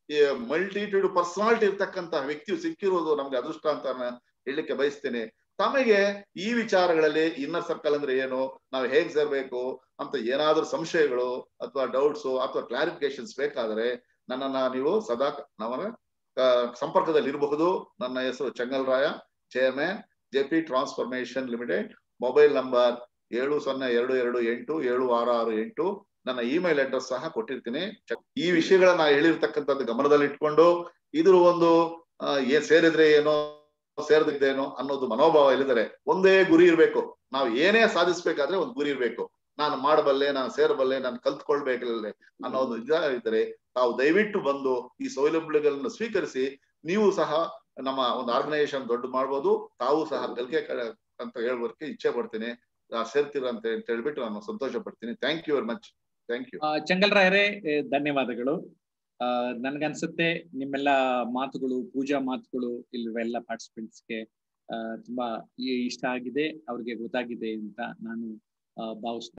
ಮಲ್ಟಿಟ್ಯೂಡ್ ಪರ್ಸನಾಲಿಟಿ ಇರ್ತಕ್ಕಂತಹ ವ್ಯಕ್ತಿಯು ಸಿಕ್ಕಿರುವುದು ನಮ್ಗೆ ಅದೃಷ್ಟ ಅಂತ ಹೇಳಲಿಕ್ಕೆ ಬಯಸ್ತೇನೆ. ತಮಗೆ ಈ ವಿಚಾರಗಳಲ್ಲಿ ಇನ್ನರ್ ಸರ್ಕಲ್ ಅಂದ್ರೆ ಏನು, ನಾವು ಹೇಗ್ ಸೇರ್ಬೇಕು ಅಂತ ಏನಾದ್ರೂ ಸಂಶಯಗಳು ಅಥವಾ ಡೌಟ್ಸ್ ಅಥವಾ ಕ್ಲಾರಿಫಿಕೇಶನ್ಸ್ ಬೇಕಾದ್ರೆ ನನ್ನನ್ನ ನೀವು ಸದಾ ನಮ್ಮ ಸಂಪರ್ಕದಲ್ಲಿ ಇರಬಹುದು. ನನ್ನ ಹೆಸರು Chengalraya, chairman J P transformation limited. Mobile number ಏಳು ಸೊನ್ನೆ ಎರಡು ಎರಡು ಎಂಟು ಏಳು ಆರು ಆರು ಎಂಟು. ನನ್ನ ಇಮೇಲ್ ಅಡ್ರೆಸ್ ಸಹ ಕೊಟ್ಟಿರ್ತೀನಿ. ಈ ವಿಷಯಗಳನ್ನ ಹೇಳಿರ್ತಕ್ಕಂಥದ್ದು ಗಮನದಲ್ಲಿ ಇಟ್ಕೊಂಡು ಇದ್ರ ಒಂದು ಏನ್ ಸೇರಿದ್ರೆ ಏನೋ ಸೇರದಿದ್ದೇನೋ ಅನ್ನೋದು ಮನೋಭಾವ ಇಲ್ಲದರೆ ಒಂದೇ ಗುರಿ ಇರ್ಬೇಕು. ನಾವು ಏನೇ ಸಾಧಿಸ್ಬೇಕಾದ್ರೆ ಒಂದು ಗುರಿ ಇರ್ಬೇಕು. ನಾನು ಮಾಡಬಲ್ಲೆ, ನಾನು ಸೇರಬಲ್ಲೆ, ನಾನು ಕಲ್ತ್ಕೊಳ್ಬೇಕಲ್ಲೇ ಅನ್ನೋದು ಇದ್ದರೆ ತಾವು ದಯವಿಟ್ಟು ಬಂದು ಈ ಸೌಲಭ್ಯಗಳನ್ನು ಸ್ವೀಕರಿಸಿ ನೀವು ಸಹ ನಮ್ಮ ಒಂದು ಆರ್ಗನೈಸೇಷನ್ ದೊಡ್ಡ ಮಾಡ್ಬೋದು. ತಾವು ಸಹ ಕಲಿಕೆ ಅಂತ ಹೇಳ್ಬೋದಕ್ಕೆ ಇಚ್ಛೆ ಪಡ್ತೀನಿ. ಸೇರ್ತೀರ ಅಂತ ಹೇಳ್ಬಿಟ್ಟು ನಾನು ಸಂತೋಷ ಪಡ್ತೀನಿ. Thank you very much. Thank you. ಚೆಂಗಲ್ರಾಯರೇ, ಧನ್ಯವಾದಗಳು. ಆ ನನ್ಗನ್ಸುತ್ತೆ ನಿಮ್ಮೆಲ್ಲ ಮಾತುಗಳು, ಪೂಜಾ ಮಾತುಗಳು ಇಲ್ವೆಲ್ಲ ಪಾರ್ಟಿಸಿಪೆಂಟ್ಸ್ಗೆ ತುಂಬಾ ಇಷ್ಟ ಆಗಿದೆ, ಅವ್ರಿಗೆ ಗೊತ್ತಾಗಿದೆ ಅಂತ ನಾನು ಭಾವಿಸ್ತೇನೆ.